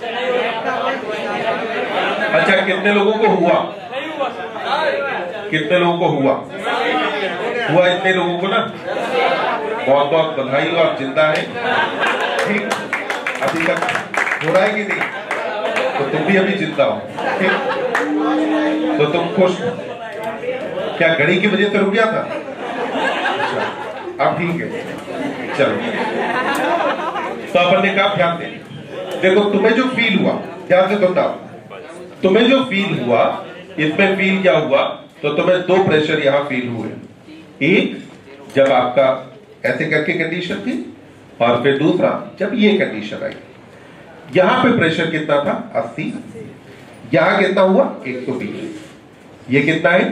अच्छा, कितने लोगों को हुआ? कितने लोगों को हुआ? हुआ इतने लोगों को ना, बहुत बहुत बधाई हो, आप जिंदा हैं। ठीक, अभी तक हो रहा है कि नहीं? तो तुम भी अभी जिंदा हो, ठीक? तो तुम खुश? क्या घड़ी की वजह से रुक गया था? अच्छा, अब ठीक है। चलो, तो अपन ने कहा ध्यान दे। देखो, तुम्हें जो फील हुआ, ध्यान से सुनना, तुम्हें जो फील हुआ, इसमें फील क्या हुआ? तो तुम्हें दो प्रेशर यहां फील हुए। एक जब आपका ऐसे करके कंडीशन थी, और फिर दूसरा जब ये कंडीशन आई। यहां पे प्रेशर कितना था? अस्सी। यहां कितना हुआ? एक सौ बीस। ये कितना है?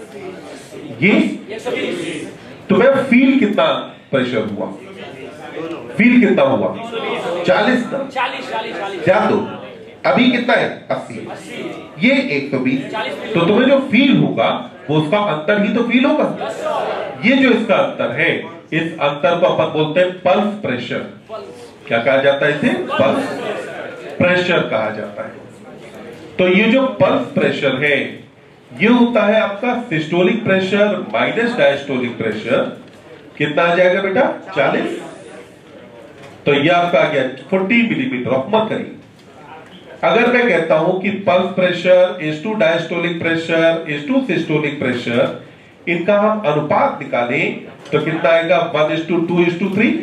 ये तुम्हें फील कितना प्रेशर हुआ? फील कितना हुआ? चालीस ना? ध्यान दो, अभी कितना है? अस्सी, ये एक सौ बीस। तो तुम्हें जो फील होगा वो उसका अंतर ही तो फील होगा। ये जो इसका अंतर है, इस अंतर को अपन बोलते हैं पल्स प्रेशर। क्या कहा जाता है इसे? पल्स प्रेशर कहा जाता है। तो ये जो पल्स प्रेशर है, ये होता है आपका systolic pressure minus diastolic pressure. कितना आ जाएगा बेटा? चालीस। तो ये आपका आ गया चालीस मिलीमीटर ऑफ मरकरी। अगर मैं कहता हूं कि pulse pressure is to diastolic pressure is to systolic pressure, इनका हम अनुपात निकालें तो कितना आएगा? One is to two is to three.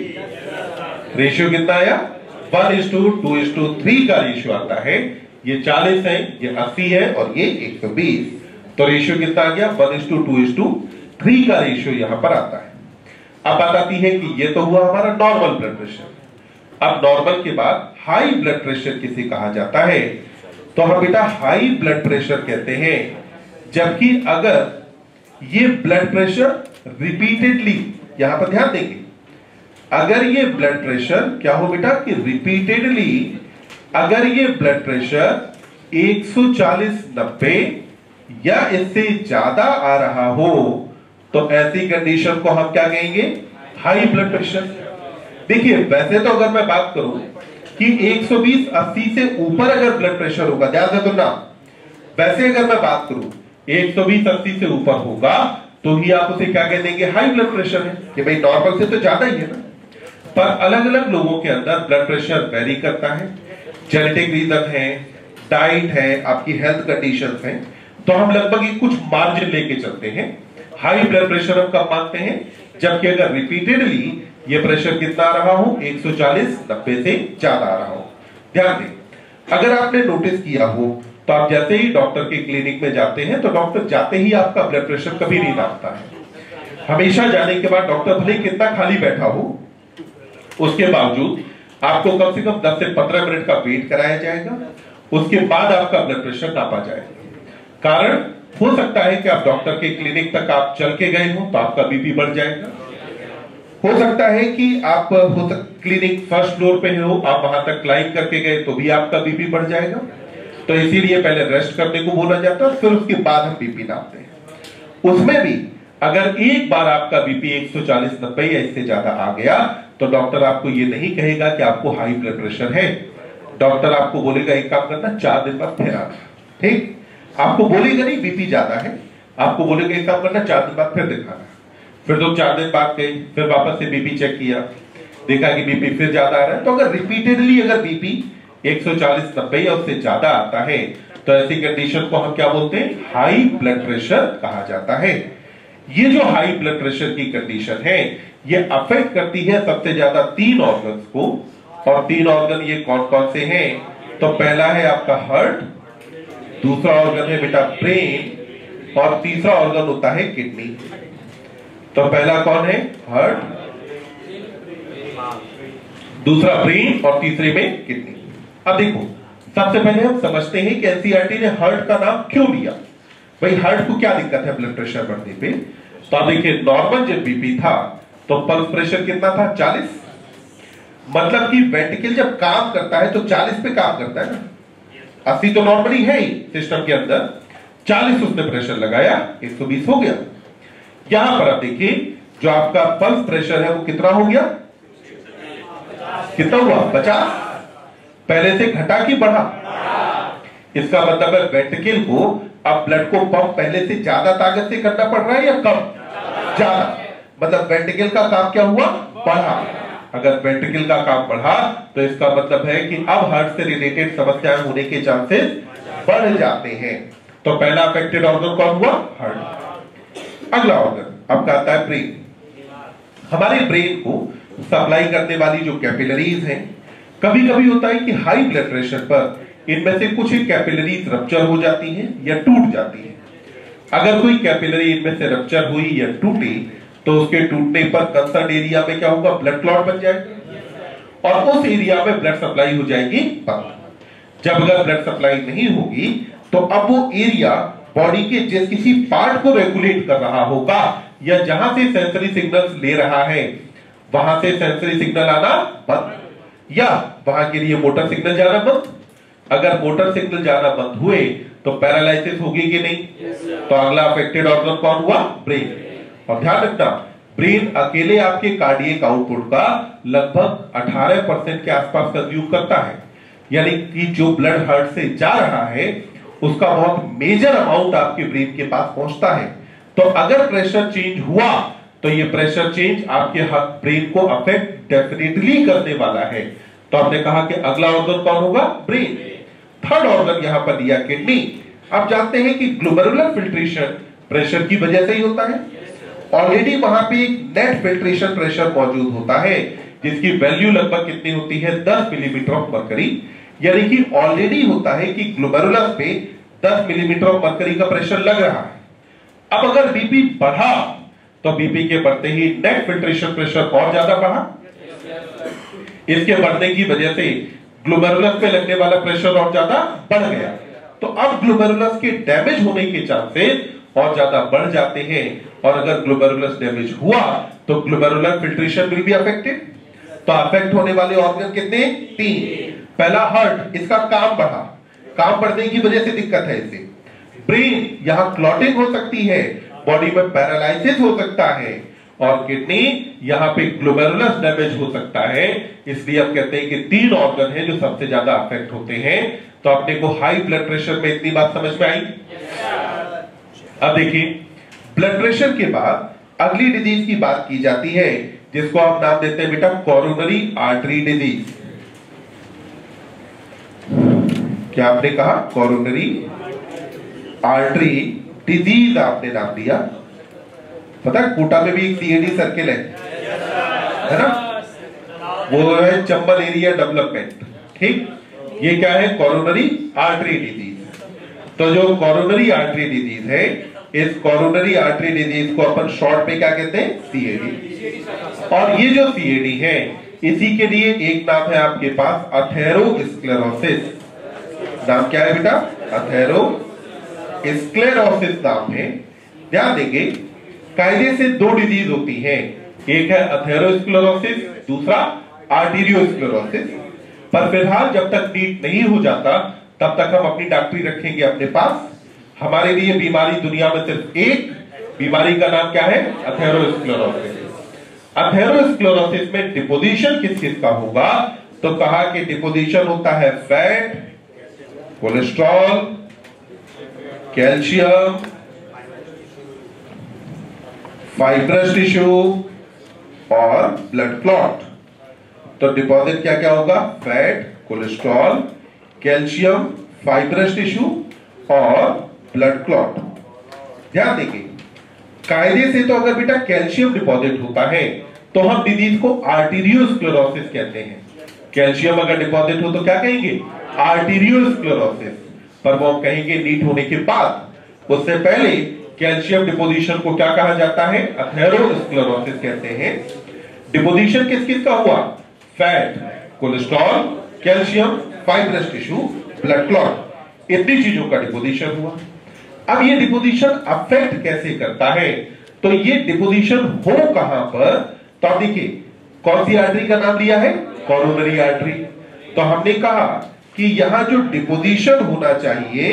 Ratio कितना आया? One is to two is to three का रेशियो आता है। ये चालीस है, ये अस्सी है और ये एक सौ बीस। तो रेशियो कितना आ गया? One is to two is to three का रेशियो यहां पर आता है। अब बात आती है कि ये तो हुआ हमारा नॉर्मल ब्लड प्रेशर। अब नॉर्मल के बाद हाई ब्लड प्रेशर किसे कहा जाता है? तो हम बेटा हाई ब्लड प्रेशर कहते हैं जबकि अगर ये ब्लड प्रेशर रिपीटेडली, यहां पर ध्यान देंगे, अगर ये ब्लड प्रेशर क्या हो बेटा कि रिपीटेडली अगर ये ब्लड प्रेशर एक सौ चालीस नब्बे या इससे ज्यादा आ रहा हो तो ऐसी कंडीशन को हम क्या कहेंगे? High blood pressure. देखिए वैसे तो अगर मैं बात करूं कि एक सौ बीस अस्सी से ऊपर अगर ब्लड प्रेशर होगा, ध्यान से सुनना, वैसे अगर मैं बात करूं एक सौ बीस अस्सी से ऊपर होगा तो ही आप उसे क्या कह देंगे? हाई ब्लड प्रेशर है कि भाई नॉर्मल से तो ज्यादा ही है ना। पर अलग अलग लोगों के अंदर ब्लड प्रेशर वेरी करता है, जेनेटिक रीजन है, डाइट है, आपकी हेल्थ कंडीशंस हैं, तो हम लगभग एक कुछ मार्जिन लेके चलते हैं। हाई ब्लड प्रेशर हम कब मानते हैं? जबकि अगर रिपीटेडली ये प्रेशर कितना आ रहा हो? एक सौ चालीस नब्बे से ज्यादा आ रहा हो। ध्यान दें, अगर आपने नोटिस किया हो तो आप जैसे ही डॉक्टर के क्लिनिक में जाते हैं तो डॉक्टर जाते ही आपका ब्लड प्रेशर कभी नहीं नापता है। हमेशा जाने के बाद डॉक्टर भले कितना खाली बैठा हो, उसके बावजूद आपको कम से कम दस से पंद्रह मिनट का वेट कराया जाएगा, उसके बाद आपका ब्लड प्रेशर नापा जाएगा। कारण हो सकता है कि आप डॉक्टर के क्लिनिक तक आप चल के गए हो तो आपका बीपी बढ़ जाएगा। हो सकता है कि आप हो क्लिनिक फर्स्ट फ्लोर पे हो, आप वहां तक क्लाइंब करके गए तो भी आपका बीपी बढ़ जाएगा। तो इसीलिए पहले रेस्ट करने को बोला जाता है, फिर उसके बाद हम बीपी नापते हैं। उसमें भी अगर एक बार आपका बीपी एक सौ चालीस नब्बे या इससे ज्यादा आ गया तो डॉक्टर आपको ये नहीं कहेगा कि आपको हाई ब्लड प्रेशर है। डॉक्टर आपको बोलेगा एक काम करना, चार दिन बाद फिर आना। ठीक, आपको बोलेगा नहीं बीपी ज्यादा है, आपको बोलेगा एक काम करना, चार दिन बाद फिर दिखाना। फिर तो चार दिन बाद गए, फिर वापस से बीपी चेक किया, देखा कि बीपी फिर ज्यादा आ रहा है। तो अगर रिपीटेडली अगर बीपी एक सौ चालीस नब्बे या उससे ज्यादा आता है तो ऐसी कंडीशन को हम क्या बोलते हैं? हाई ब्लड प्रेशर कहा जाता है। ये जो हाई ब्लड प्रेशर की कंडीशन है ये अफेक्ट करती है सबसे ज्यादा तीन ऑर्गन्स को, और तीन ऑर्गन ये कौन कौन से हैं? तो पहला है आपका हार्ट, दूसरा ऑर्गन है बेटा ब्रेन, और तीसरा ऑर्गन होता है किडनी। तो पहला कौन है? हार्ट, दूसरा ब्रेन और तीसरे में किडनी। अब देखो, सबसे पहले हम समझते हैं कि एनसीईआरटी ने हार्ट का नाम क्यों लिया। भाई हार्ट को क्या दिक्कत है ब्लड प्रेशर बढ़ने पे? तो आप देखिए, नॉर्मल जब बीपी था तो पल्स प्रेशर कितना था? चालीस। मतलब कि वेंट्रिकल जब काम करता है तो चालीस पे काम करता है ना। अस्सी तो नॉर्मली है ही सिस्टम के अंदर, चालीस उसने प्रेशर लगाया, एक सौ बीस हो गया। यहां पर आप देखिए जो आपका पल्स प्रेशर है वो कितना हो गया? कितना हुआ? पचास। पहले से घटा कि बढ़ा? इसका मतलब है वेंट्रिकल को अब ब्लड को पंप पहले से ज्यादा ताकत से करना पड़ रहा है या कम? ज्यादा। मतलब वेंट्रिकल का काम क्या हुआ? बढ़ा। अगर वेंट्रिकल का काम बढ़ा तो इसका मतलब है कि अब हार्ट से रिलेटेड समस्याएं होने के चांसेस बढ़ जाते हैं। तो पहला अफेक्टेड ऑर्गन कौन हुआ? हार्ट। अगला ऑर्गन आपका आता है ब्रेन। हमारे ब्रेन को सप्लाई करने वाली जो कैपिलरीज हैं, कभी कभी होता है कि हाई ब्लड प्रेशर पर इनमें से कुछ कैपिलरीज रप्चर हो जाती हैं या टूट जाती हैं। अगर कोई कैपिलरी इनमें से रप्चर हुई या टूटी तो उसके टूटने पर कंसर्न एरिया में क्या होगा? ब्लड क्लॉट बन जाएगा और उस एरिया में ब्लड सप्लाई हो जाएगी बंद। जब अगर ब्लड सप्लाई नहीं होगी तो अब वो एरिया बॉडी के जिस किसी पार्ट को रेगुलेट कर रहा होगा या जहां से सेंसरी सिग्नल्स ले रहा है वहां से सेंसरी सिग्नल आना बंद या वहां के लिए मोटर सिग्नल जाना बंद। अगर मोटर सिग्नल जाना बंद हुए तो पैरालिसिस होगी कि नहीं? तो अगला अफेक्टेड ऑर्गन कौन हुआ? ब्रेन। और ध्यान रखना, ब्रेन अकेले आपके कार्डियक आउटपुट का लगभग अठारह परसेंट के आसपास कंज्यूम करता है, यानी कि जो ब्लड हार्ट से जा रहा है उसका बहुत मेजर अमाउंट आपके ब्रेन के पास पहुंचता है। तो अगर प्रेशर चेंज हुआ तो ये प्रेशर चेंज आपके ब्रेन को अफेक्ट डेफिनेटली करने वाला है। तो आपने कहा कि अगला ऑर्गन कौन होगा? ब्रेन। थर्ड ऑर्गन यहां पर दिया किडनी। आप जानते हैं कि ग्लोमेरुलर फिल्ट्रेशन प्रेशर की वजह से ही होता है। ऑलरेडी वहां पे एक नेट फिल्ट्रेशन प्रेशर मौजूद होता है जिसकी वैल्यू लगभग कितनी होती है? दस मिलीमीटर ऑफ मरकरी, यानी कि ऑलरेडी होता है कि ग्लोमेरुलर पे दस मिलीमीटर ऑफ मरकरी का प्रेशर लग रहा है। अब अगर बीपी बढ़ा तो बीपी के बढ़ते ही नेट फिल्ट्रेशन प्रेशर और ज्यादा बढ़ा। इसके बढ़ने की वजह से ग्लोमेरुलस पे लगने वाला प्रेशर और ज्यादा बढ़ गया। तो अब ग्लोमेरुलस के डैमेज होने के चांसेस और ज्यादा बढ़ जाते हैं और अगर ग्लोमेरुलस डैमेज हुआ तो glomerular filtration will be affected. तो अफेक्ट होने वाले ऑर्गन कितने? तीन। पहला हार्ट, इसका काम बढ़ा, काम बढ़ने की वजह से दिक्कत है इसे। ब्रेन, यहां क्लॉटिंग हो सकती है, बॉडी में पैरालिसिस हो सकता है। और किडनी, यहां पे ग्लोमेरुलस डैमेज हो सकता है। इसलिए आप कहते हैं कि तीन ऑर्गन है जो सबसे ज्यादा अफेक्ट होते हैं। तो अपने को हाई ब्लड प्रेशर में इतनी बात समझ में आई। अब देखिए, ब्लड प्रेशर के बाद अगली डिजीज की बात की जाती है जिसको आप नाम देते हैं बेटा कोरोनरी आर्टरी डिजीज। क्या आपने कहा? कोरोनरी आर्टरी डिजीज आपने नाम दिया। पता है कोटा में भी एक सीएडी सर्किल है, है ना? वो है चंबल एरिया डेवलपमेंट। ठीक, ये क्या है? Coronary artery disease. तो जो कोरोनरी आर्टरी डिजीज है, इस कोरोनरी आर्टरी डिजीज को अपन शॉर्ट में क्या कहते हैं? सीएडी। और ये जो सीएडी है, इसी के लिए एक नाम है आपके पास अथेरोस्क्लेरोसिस। नाम क्या है बेटा? अथेरोस्क्लेरोसिस नाम है। ध्यान देंगे, कायदे से दो डिजीज होती हैं, एक है अथेरोस्क्लेरोसिस, दूसरा आर्टेरियोस्क्लेरोसिस। पर फिलहाल जब तक नीट नहीं हो जाता तब तक हम अपनी डॉक्टरी रखेंगे अपने पास। हमारे लिए बीमारी दुनिया में सिर्फ एक बीमारी का नाम क्या है? अथेरोस्क्लेरोसिस। अथेरोस्क्लेरोसिस में डिपोजिशन किस किस का होगा? तो कहा कि डिपोजिशन होता है fat, cholesterol, calcium, fibrous tissue और ब्लड क्लॉट। तो डिपॉजिट क्या क्या होगा? Fat, cholesterol, calcium, fibrous tissue और ब्लड क्लॉट। ध्यान देंगे, कायदे से तो अगर बेटा कैल्शियम डिपॉजिट होता है तो हम डिजीज को आर्टेरियोस्क्लेरोसिस कहते हैं। कैल्शियम अगर डिपॉजिट हो तो क्या कहेंगे? आर्टेरियोस्क्लेरोसिस। पर वो कहेंगे नीट होने के बाद। उससे पहले कैल्शियम डिपोजिशन को क्या कहा जाता है? अथेरोस्क्लेरोसिस कहते हैं। डिपोजिशन किस किस का हुआ? Fat, cholesterol, calcium, fibrous tissue, blood clot, इतनी चीजों का डिपोजिशन हुआ। अब ये डिपोजिशन अफेक्ट कैसे करता है? तो ये डिपोजिशन हो कहां पर? तो आप देखिए, कौन सी आर्टरी का नाम लिया है? Coronary artery. तो हमने कहा कि यहां जो डिपोजिशन होना चाहिए,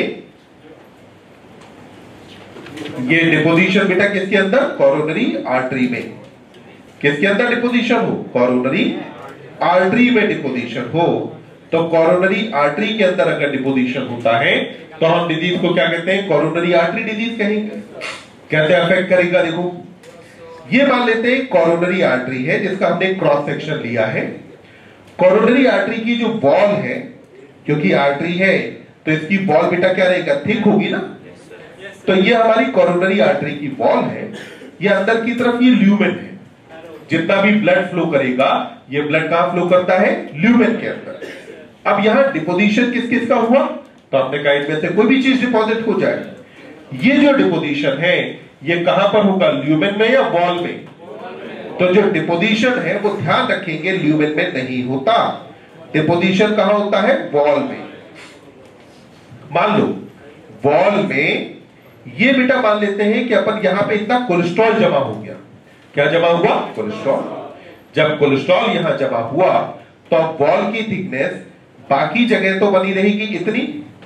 ये डिपोजिशन बेटा किसके अंदर? कोरोनरी आर्टरी में। किसके अंदर डिपोजिशन हो? कोरोनरी आर्टरी में डिपोजिशन हो। तो कोरोनरी आर्टरी के अंदर अगर डिपोजिशन होता है तो हम डिजीज को क्या कहते हैं? कोरोनरी आर्टरी डिजीज कहेंगे। कैसे अफेक्ट करेगा? देखो, ये मान लेते हैं कोरोनरी आर्टरी है जिसका हमने क्रॉस सेक्शन लिया है। कोरोनरी आर्टरी की जो वॉल है, क्योंकि आर्टरी है तो इसकी वॉल बेटा क्या रहेगा? थिक होगी ना। तो ये हमारी कोरोनरी आर्टरी की वॉल है। ये अंदर की तरफ ये ल्यूमेन है। जितना भी ब्लड फ्लो करेगा, ये ब्लड कहां फ्लो करता है? ल्यूमेन के अंदर। अब यहां डिपोजिशन किस किस का हुआ? तो आपने कहा इनमें से कोई भी चीज डिपॉजिट हो जाए। ये जो डिपोजिशन है ये कहां पर होगा? ल्यूमेन में या वॉल में? तो जो डिपोजिशन है वो ध्यान रखेंगे ल्यूमेन में नहीं होता। डिपोजिशन कहां होता है? वॉल में। मान लो वॉल में ये बेटा मान लेते हैं कि अपन यहां पे इतना कोलेस्ट्रॉल जमा हो गया। क्या जमा हुआ? कोलेस्ट्रॉल। जब कोलेस्ट्रॉल यहां जमा हुआ तो वॉल की थिकनेस बाकी जगह तो बनी रहेगी इतनी,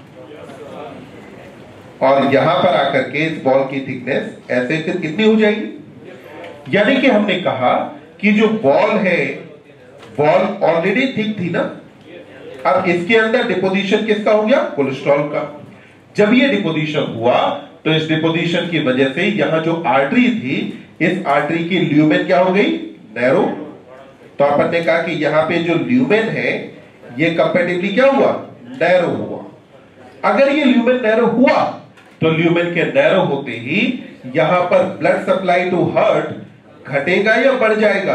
और यहां पर आकर के इस बॉल की थिकनेस ऐसे कितनी हो जाएगी? यानी कि हमने कहा कि जो बॉल है, बॉल ऑलरेडी थिक थी ना, अब इसके अंदर डिपोजिशन किसका हो गया? कोलेस्ट्रॉल का। जब ये डिपोजिशन हुआ तो इस डिपोजिशन की वजह से यहां जो आर्टरी थी, इस आर्टरी की ल्यूमेन क्या हो गई? नैरो। तो अपन ने कहा कि यहां पे जो ल्यूमेन है ये कंपैरेटिवली क्या हुआ? नैरो हुआ। अगर ये ल्यूमेन नैरो हुआ तो ल्यूमेन के नैरो होते ही यहां पर ब्लड सप्लाई टू हार्ट घटेगा या बढ़ जाएगा?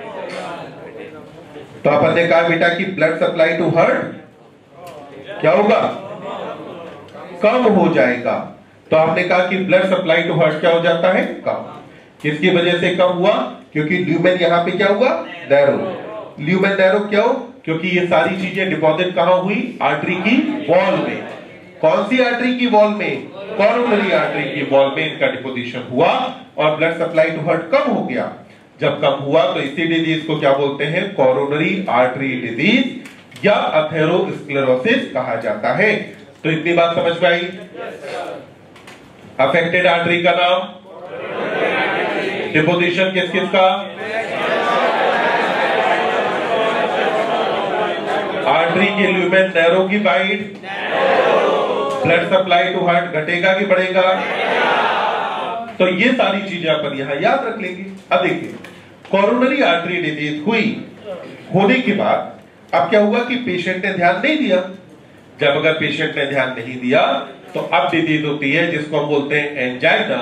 तो अपन ने कहा बेटा कि ब्लड सप्लाई टू हार्ट क्या होगा? कम हो जाएगा। तो हमने कहा कि ब्लड सप्लाई टू हार्ट क्या हो जाता है? कम। किसकी वजह से कम हुआ? क्योंकि ल्यूमेन यहां पे क्या हुआ? नैरो। ल्यूमेन नैरो क्यों? क्योंकि ये सारी चीजें डिपॉजिट कहां हुई? आर्टरी की वॉल में। कौन सी आर्टरी की वॉल में? कोरोनरी आर्टरी की वॉल में इनका डिपोजिशन हुआ और ब्लड सप्लाई टू हार्ट कम हो गया। जब कम हुआ तो इसी डिजीज को क्या बोलते हैं? कोरोनरी आर्टरी डिजीज या अथेरोस्क्लेरोसिस कहा जाता है। तो इतनी बात समझ में आई? अफेक्टेड आर्टरी का नाम, डिपोजिशन किस किस का? आर्टरी के ल्यूमेन नैरो की wide, blood supply to heart घटेगा कि बढ़ेगा? तो ये सारी चीजें अपन यहां याद रख लेंगे। अब देखिए, कोरोनरी आर्टरी डिजीज हुई, होने के बाद अब क्या हुआ कि पेशेंट ने ध्यान नहीं दिया। जब अगर पेशेंट ने ध्यान नहीं दिया तो अब डिजीज होती है जिसको हम बोलते हैं एंजाइना,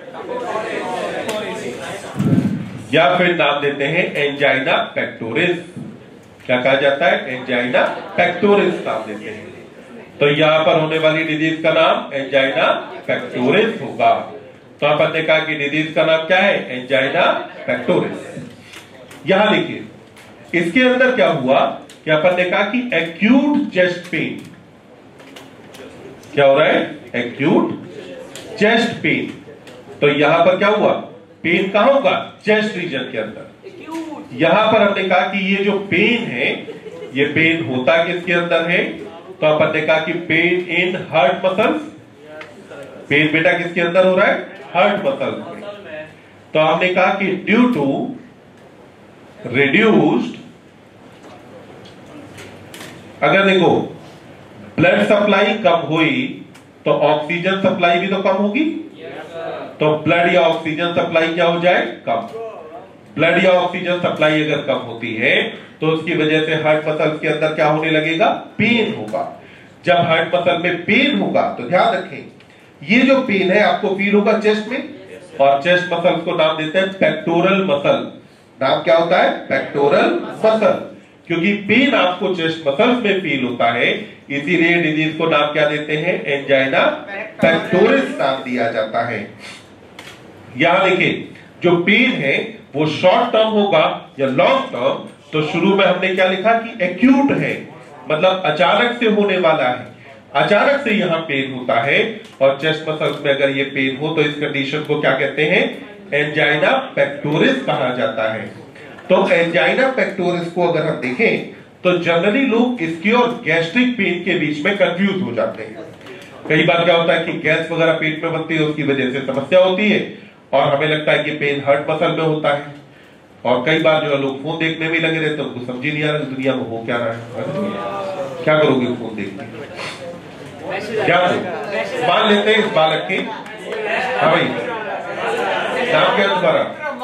या फिर नाम देते हैं एंजाइना पेक्टोरिस। क्या कहा जाता है? एंजाइना पेक्टोरिस नाम देते हैं। तो यहां पर होने वाली डिजीज का नाम एंजाइना पेक्टोरिस होगा। तो अपन ने कहा कि डिजीज का नाम क्या है? Angina pectoris. यहां देखिए, इसके अंदर क्या हुआ कि अपन ने कहा कि एक्यूट चेस्ट पेन, क्या हो रहा है? Acute chest pain. तो यहां पर क्या हुआ? पेन कहां होगा? चेस्ट रीजन के अंदर। यहां पर हमने कहा कि ये जो पेन है, ये पेन होता किसके अंदर है? तो अपन ने कहा कि pain in heart muscles. Pain बेटा किसके अंदर हो रहा है? हार्ट मसल्स में। तो हमने कहा कि ड्यू टू रिड्यूस्ड, अगर देखो ब्लड सप्लाई कम हुई तो ऑक्सीजन सप्लाई भी तो कम होगी। तो ब्लड या ऑक्सीजन सप्लाई क्या हो जाए? कम। ब्लड या ऑक्सीजन सप्लाई अगर कम होती है तो उसकी वजह से हार्ट मसल्स के अंदर क्या होने लगेगा? पेन होगा। जब हार्ट मसल में पेन होगा तो ध्यान रखें, ये जो पेन है आपको फील होगा चेस्ट में, और चेस्ट मसल को नाम देते हैं पेक्टोरल मसल। नाम क्या होता है? Pectoral muscle. क्योंकि पेन आपको चेस्ट मसल्स में फील होता है, इसीलिए डिजीज को नाम क्या देते हैं? एंजाइना पेक्टोरिस नाम दिया जाता है। यहां देखिए, जो पेन है वो शॉर्ट टर्म होगा या लॉन्ग टर्म। तो शुरू में हमने क्या लिखा कि एक्यूट है, मतलब अचानक से होने वाला है। अचानक से यहां पेन होता है और चेस्ट मसल्स में अगर ये पेन हो तो इस कंडीशन को क्या कहते हैं? एंजाइना पेक्टोरिस कहा जाता है। तो एंजाइना पेक्टोरिस को अगर हम देखें तो जनरली लोग इसकी और गैस्ट्रिक पेन के बीच में कंफ्यूज हो जाते हैं। कई बार क्या होता है कि गैस वगैरह पेट में बनती है, उसकी वजह से समस्या होती है और हमें लगता है कि पेन हार्ट मसल में होता है। और कई बार जो है लोग फोन देखने में लगे रहते हैं, उनको समझ ही नहीं आ रहा दुनिया में हो क्या रहा है। क्या करोगे फोन देखने? क्या करो? मान लेते हैं इस बालक के, हाँ भाई नाम क्या है तुम्हारा?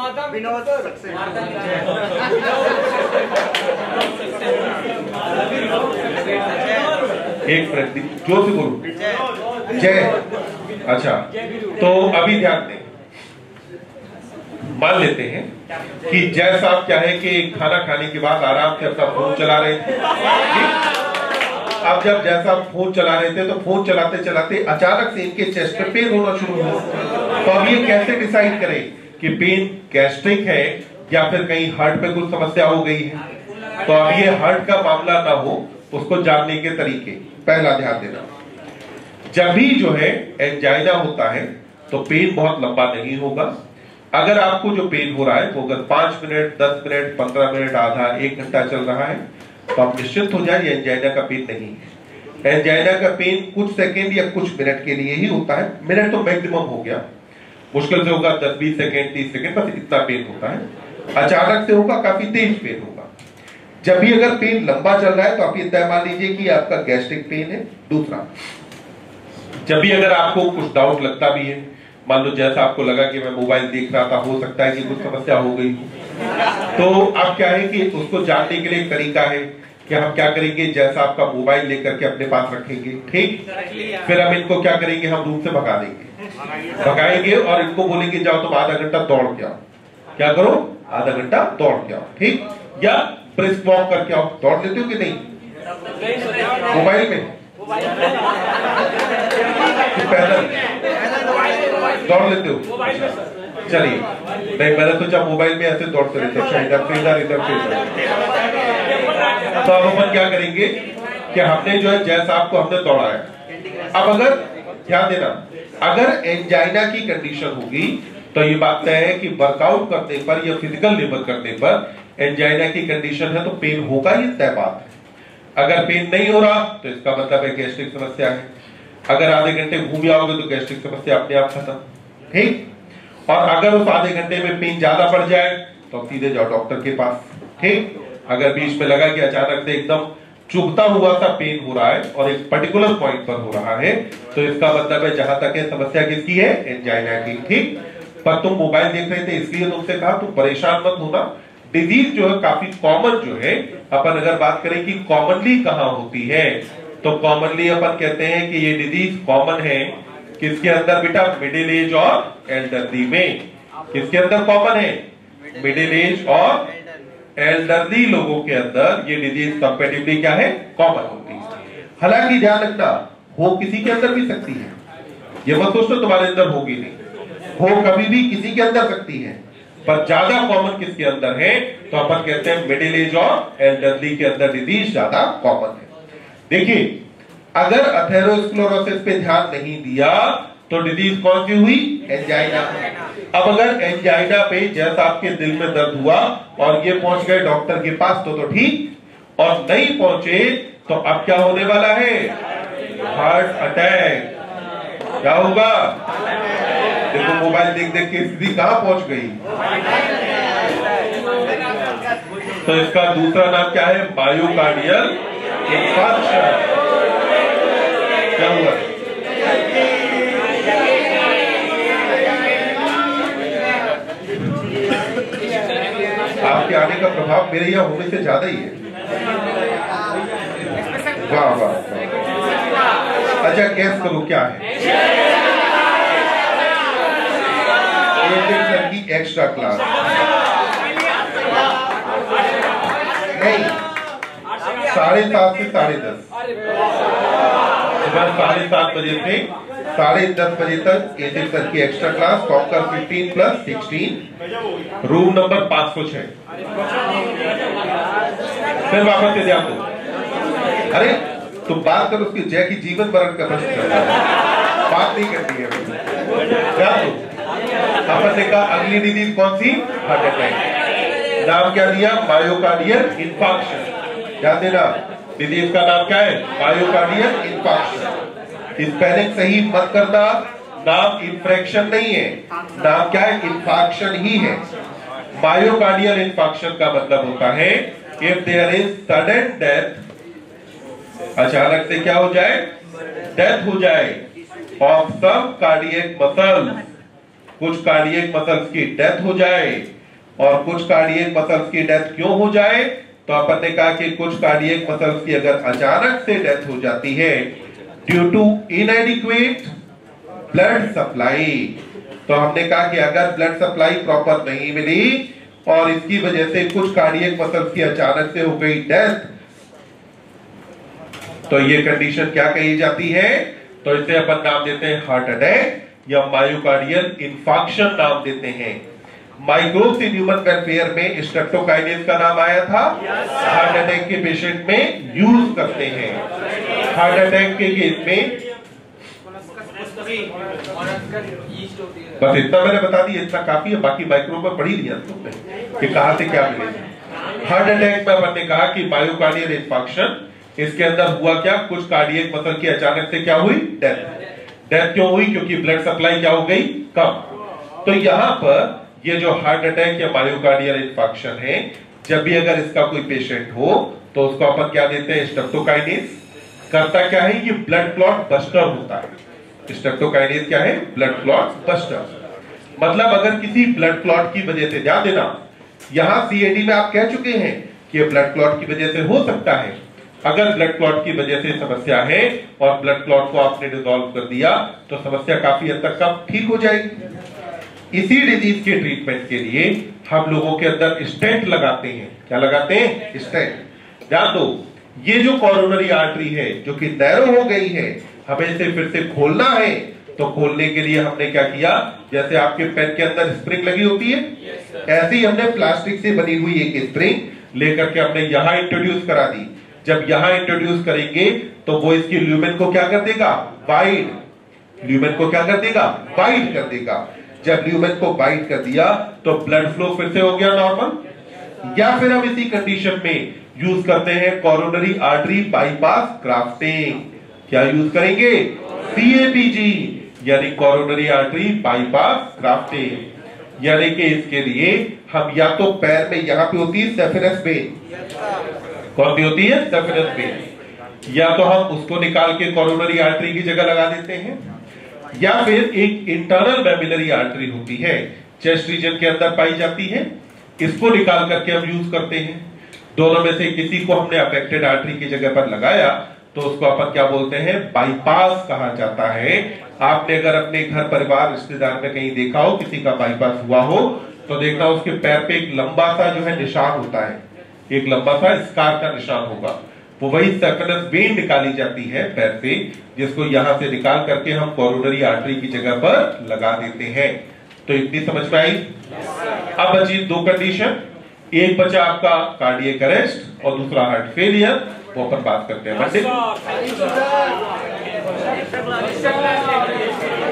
एक मिनट जोर से बोलो। जय। अच्छा, तो अभी ध्यान दें, मान लेते हैं कि जय साहब क्या है कि खाना खाने के बाद आराम से अपना फोन चला रहे थे। अब जब जैसा फोन चला रहे थे तो फोन चलाते चलाते अचानक से इनके चेस्ट पे पेन होना शुरू हुआ। तो अब ये कैसे डिसाइड करें कि पेन गैस्ट्रिक है या फिर कहीं हार्ट पे कुछ समस्या हो गई है? तो अब ये हार्ट का मामला ना हो उसको जानने के तरीके, पहला ध्यान देना, जब भी जो है एंजाइना होता है तो पेन बहुत लंबा नहीं होगा। अगर आपको जो पेन हो रहा है वो अगर पांच मिनट, दस मिनट, पंद्रह मिनट, आधा एक घंटा चल रहा है तो आप निश्चित हो जाए एंजाइना का पेन नहीं है। एंजाइना का पेन कुछ सेकेंड या कुछ मिनट के लिए ही होता है। मिनट तो मैक्सिमम हो गया, मुश्किल से होगा दस बीस सेकेंड, तीस सेकेंड, बस इतना पेन होता है। अचानक से होगा, काफी तेज पेन होगा। जब भी अगर पेन लंबा चल रहा है तो आप ये तय मान लीजिए कि आपका गैस्ट्रिक पेन है। दूसरा, जब भी अगर आपको कुछ डाउट लगता भी है, मान लो जैसा आपको लगा कि मैं मोबाइल देख रहा था, हो सकता है कि कुछ समस्या हो गई, तो अब क्या है कि उसको जानने के लिए एक तरीका है कि हम क्या करेंगे, जैसा आपका मोबाइल लेकर के अपने पास रखेंगे, ठीक, फिर हम इनको क्या करेंगे, हम रूम से भगा देंगे, भगाएंगे और इनको बोलेंगे जाओ तुम आधा घंटा दौड़ के आओ। क्या करो, आधा घंटा दौड़ के आओ, ठीक, या ब्रिस्क वॉक करके आओ। दौड़ लेते हो कि नहीं मोबाइल में, पैदल दौड़ लेते हो? चलिए, नहीं मैंने सोचा मोबाइल में ऐसे दौड़ते रहते, अच्छा इधर से इधर, इधर से इधर। तो अब अपन क्या करेंगे कि हमने जो है जैसा आपको हमने दौड़ाया, अब अगर ध्यान देना, अगर एंजाइना की कंडीशन होगी तो ये बात तय है कि वर्कआउट करने पर या फिजिकल लेबर करने पर एंजाइना की कंडीशन है तो पेन होगा, ये तय बात है। अगर पेन नहीं हो रहा तो इसका मतलब है गैस्ट्रिक समस्या है। अगर आधे घंटे घूम आओगे तो गैस्ट्रिक समस्या अपने आप खत्म, ठीक। और अगर उस आधे घंटे में पेन ज्यादा बढ़ जाए तो सीधे जाओ डॉक्टर के पास, ठीक। अगर बीच में लगा कि अचानक से एकदम चुभता हुआ सा पेन हो रहा है और एक पर्टिकुलर पॉइंट पर हो रहा है तो इसका मतलब है जहां तक है समस्या किसकी है, एंजाइना की, ठीक। पर तुम मोबाइल देख रहे थे इसलिए तुमसे कहा तुम परेशान मत होना। डिजीज जो है काफी कॉमन जो है, अपन अगर बात करें कि कॉमनली कहां होती है तो कॉमनली अपन कहते हैं कि ये डिजीज कॉमन है किसके अंदर बेटा, मिडिल एज और एल्डरली में। किसके अंदर कॉमन है, मिडिल एज और एल्डरली लोगों के अंदर ये डिजीज कंपैरेटिवली क्या है, कॉमन होती है। हालांकि ध्यान रखना, हो किसी के अंदर भी सकती है, ये मत सोचो तुम्हारे अंदर होगी नहीं, हो कभी भी किसी के अंदर सकती है, पर ज्यादा कॉमन किसके अंदर है तो अपन कहते हैं मिडिल एज और एल्डरली के अंदर डिजीज ज्यादा कॉमन है। देखिए, अगर अथेरोस्क्लेरोसिस पे ध्यान नहीं दिया तो डिजीज कौन सी हुई, एंजाइना। अब अगर एंजाइना पे जैसा आपके दिल में दर्द हुआ और ये पहुंच गए डॉक्टर के पास तो तो ठीक, और नहीं पहुंचे तो अब क्या होने वाला है, हार्ट अटैक। क्या होगा, देखो मोबाइल देख देख के स्थिति कहां पहुंच गई। तो इसका दूसरा नाम क्या है, मायोकार्डियल इंफार्क्शन। क्या हुआ, आपके आने का प्रभाव मेरे यहाँ होने से ज्यादा ही है। वाह वाह, अच्छा गैस करो क्या है, सर की एक्स्ट्रा क्लास नहीं, साढ़े सात से साढ़े दस, सुबह साढ़े सात बजे से साढ़े दस बजे तक एटिक सर की एक्स्ट्रा क्लास, टॉकर fifteen plus sixteen, room number पांच सौ छह। फिर वापस से ध्यान दो, अरे तुम बात करो उसकी जय की जीवन मरण का प्रश्न चल रहा है, बात नहीं करनी है। ध्यान दो, अपन ने कहा अगली डिजीज कौन सी, हार्ट अटैक। नाम क्या दिया, मायोकार्डियल इंफार्क्शन। ध्यान देना, डिजीज का नाम क्या है, मायोकार्डियल इंफार्क्शन। स्पेलिंग सही मत करना, नाम इंफ्रेक्शन नहीं है, नाम क्या है, इंफार्क्शन ही है। मायोकार्डियल इंफार्क्शन का मतलब होता है if there is sudden death, अचानक से क्या हो जाए, डेथ हो जाए ऑफ सम कार्डियक मसल्स, कुछ कार्डियक मसल्स की डेथ हो जाए। और कुछ कार्डियक मसल्स की डेथ क्यों हो जाए, तो अपन ने कहा कि कुछ कार्डियक मसल्स की अगर अचानक से डेथ हो जाती है due to inadequate blood supply, तो हमने कहा कि अगर ब्लड सप्लाई प्रॉपर नहीं मिली और इसकी वजह से कुछ कार्डियक मसल्स की अचानक से हो गई डेथ, तो ये कंडीशन क्या कही जाती है, तो इसे अपन नाम देते हैं हार्ट अटैक या मायोकार्डियल इंफार्क्शन नाम देते हैं। माइक्रोब्स इन ह्यूमन वेलफेयर में स्ट्रेप्टोकाइनेस का नाम आया था, हार्ट अटैक के पेशेंट में यूज करते हैं। हार्ट अटैक के केस में बस इतना मैंने बता दिया, इतना काफी है। बाकी माइक्रो में पढ़ी लिया तुमने कि कहां से क्या मिलेगा। हार्ट अटैक में अपन ने कहा कि मायोकार्डियल इंफार्क्शन, इसके अंदर हुआ क्या, कुछ कार्डियक मसल की अचानक से क्या हुई, डेथ। डेथ क्यों हुई, क्योंकि ब्लड सप्लाई क्या हो गई, कम। तो यहां पर ये जो हार्ट अटैक या मायोकार्डियल इंफार्क्शन है, जब भी अगर इसका कोई पेशेंट हो तो उसको अपन क्या देते हैं, स्ट्रेप्टोकाइनेस। करता क्या है, ये ब्लड क्लॉट बस्टर होता है। स्ट्रेप्टोकाइनेस क्या है, ब्लड क्लॉट बस्टर। मतलब अगर किसी ब्लड क्लॉट की वजह से, ध्यान देना, यहां सीएडी में आप कह चुके हैं कि ब्लड क्लॉट की वजह से हो सकता है। अगर ब्लड क्लॉट की वजह से समस्या है और ब्लड क्लॉट को आपने डिसॉल्व कर दिया तो समस्या काफी हद तक कब ठीक हो जाएगी। इसी डिजीज के ट्रीटमेंट के लिए हम लोगों के अंदर स्टेंट लगाते हैं। क्या लगाते हैं, स्टेंट। ध्यान दो, ये जो कोरोनरी आर्टरी है जो कि नैरो हो गई है, हमें इसे फिर से खोलना है। तो खोलने के लिए हमने क्या किया, जैसे आपके पेन के अंदर स्प्रिंग लगी होती है, ऐसे ही हमने प्लास्टिक से बनी हुई एक स्प्रिंग लेकर के हमने यहां इंट्रोड्यूस करा दी। जब यहां इंट्रोड्यूस करेंगे तो वो इसकी ल्यूमेन को क्या कर देगा, वाइड। ल्यूमेन को क्या कर देगा, वाइड कर देगा। जब ल्यूमेन को वाइड कर दिया तो ब्लड फ्लो फिर से हो गया नॉर्मल। या फिर हम इसी कंडीशन में यूज करते हैं कोरोनरी आर्टरी बाईपास ग्राफ्टिंग। क्या यूज करेंगे, सीएबीजी, यानी कोरोनरी आर्टरी बाईपास ग्राफ्टिंग। यानी कि इसके लिए हम या तो पैर में यहां पे होती है सेफेरस वेन, कौन सी होती है, सेफेरस वेन, या तो हम उसको निकाल के कोरोनरी आर्टरी की जगह लगा देते हैं, या फिर एक इंटरनल मेमिलरी आर्टरी होती है, चेस्ट रीजन के अंदर पाई जाती है, इसको निकाल करके हम यूज करते हैं। दोनों में से किसी को हमने अफेक्टेड आर्टरी की जगह पर लगाया तो उसको अपन क्या बोलते हैं, बाईपास कहा जाता है। आपने अगर अपने घर परिवार रिश्तेदार में कहीं देखा हो किसी का बाईपास हुआ हो तो देखना उसके पैर पे एक लंबा सा जो है निशान होता है, एक लंबा सा स्कार का निशान होगा। वो वही सेफेरस वेन निकाली जाती है पैर से, जिसको यहां से निकाल करके हम कोरोनरी आर्टरी की जगह पर लगा देते हैं। तो इतनी समझ में आई। अब बची दो कंडीशन, एक बचा आपका कार्डियक अरेस्ट और दूसरा हार्ट फेलियर, वो अपन बात करते हैं मंडे।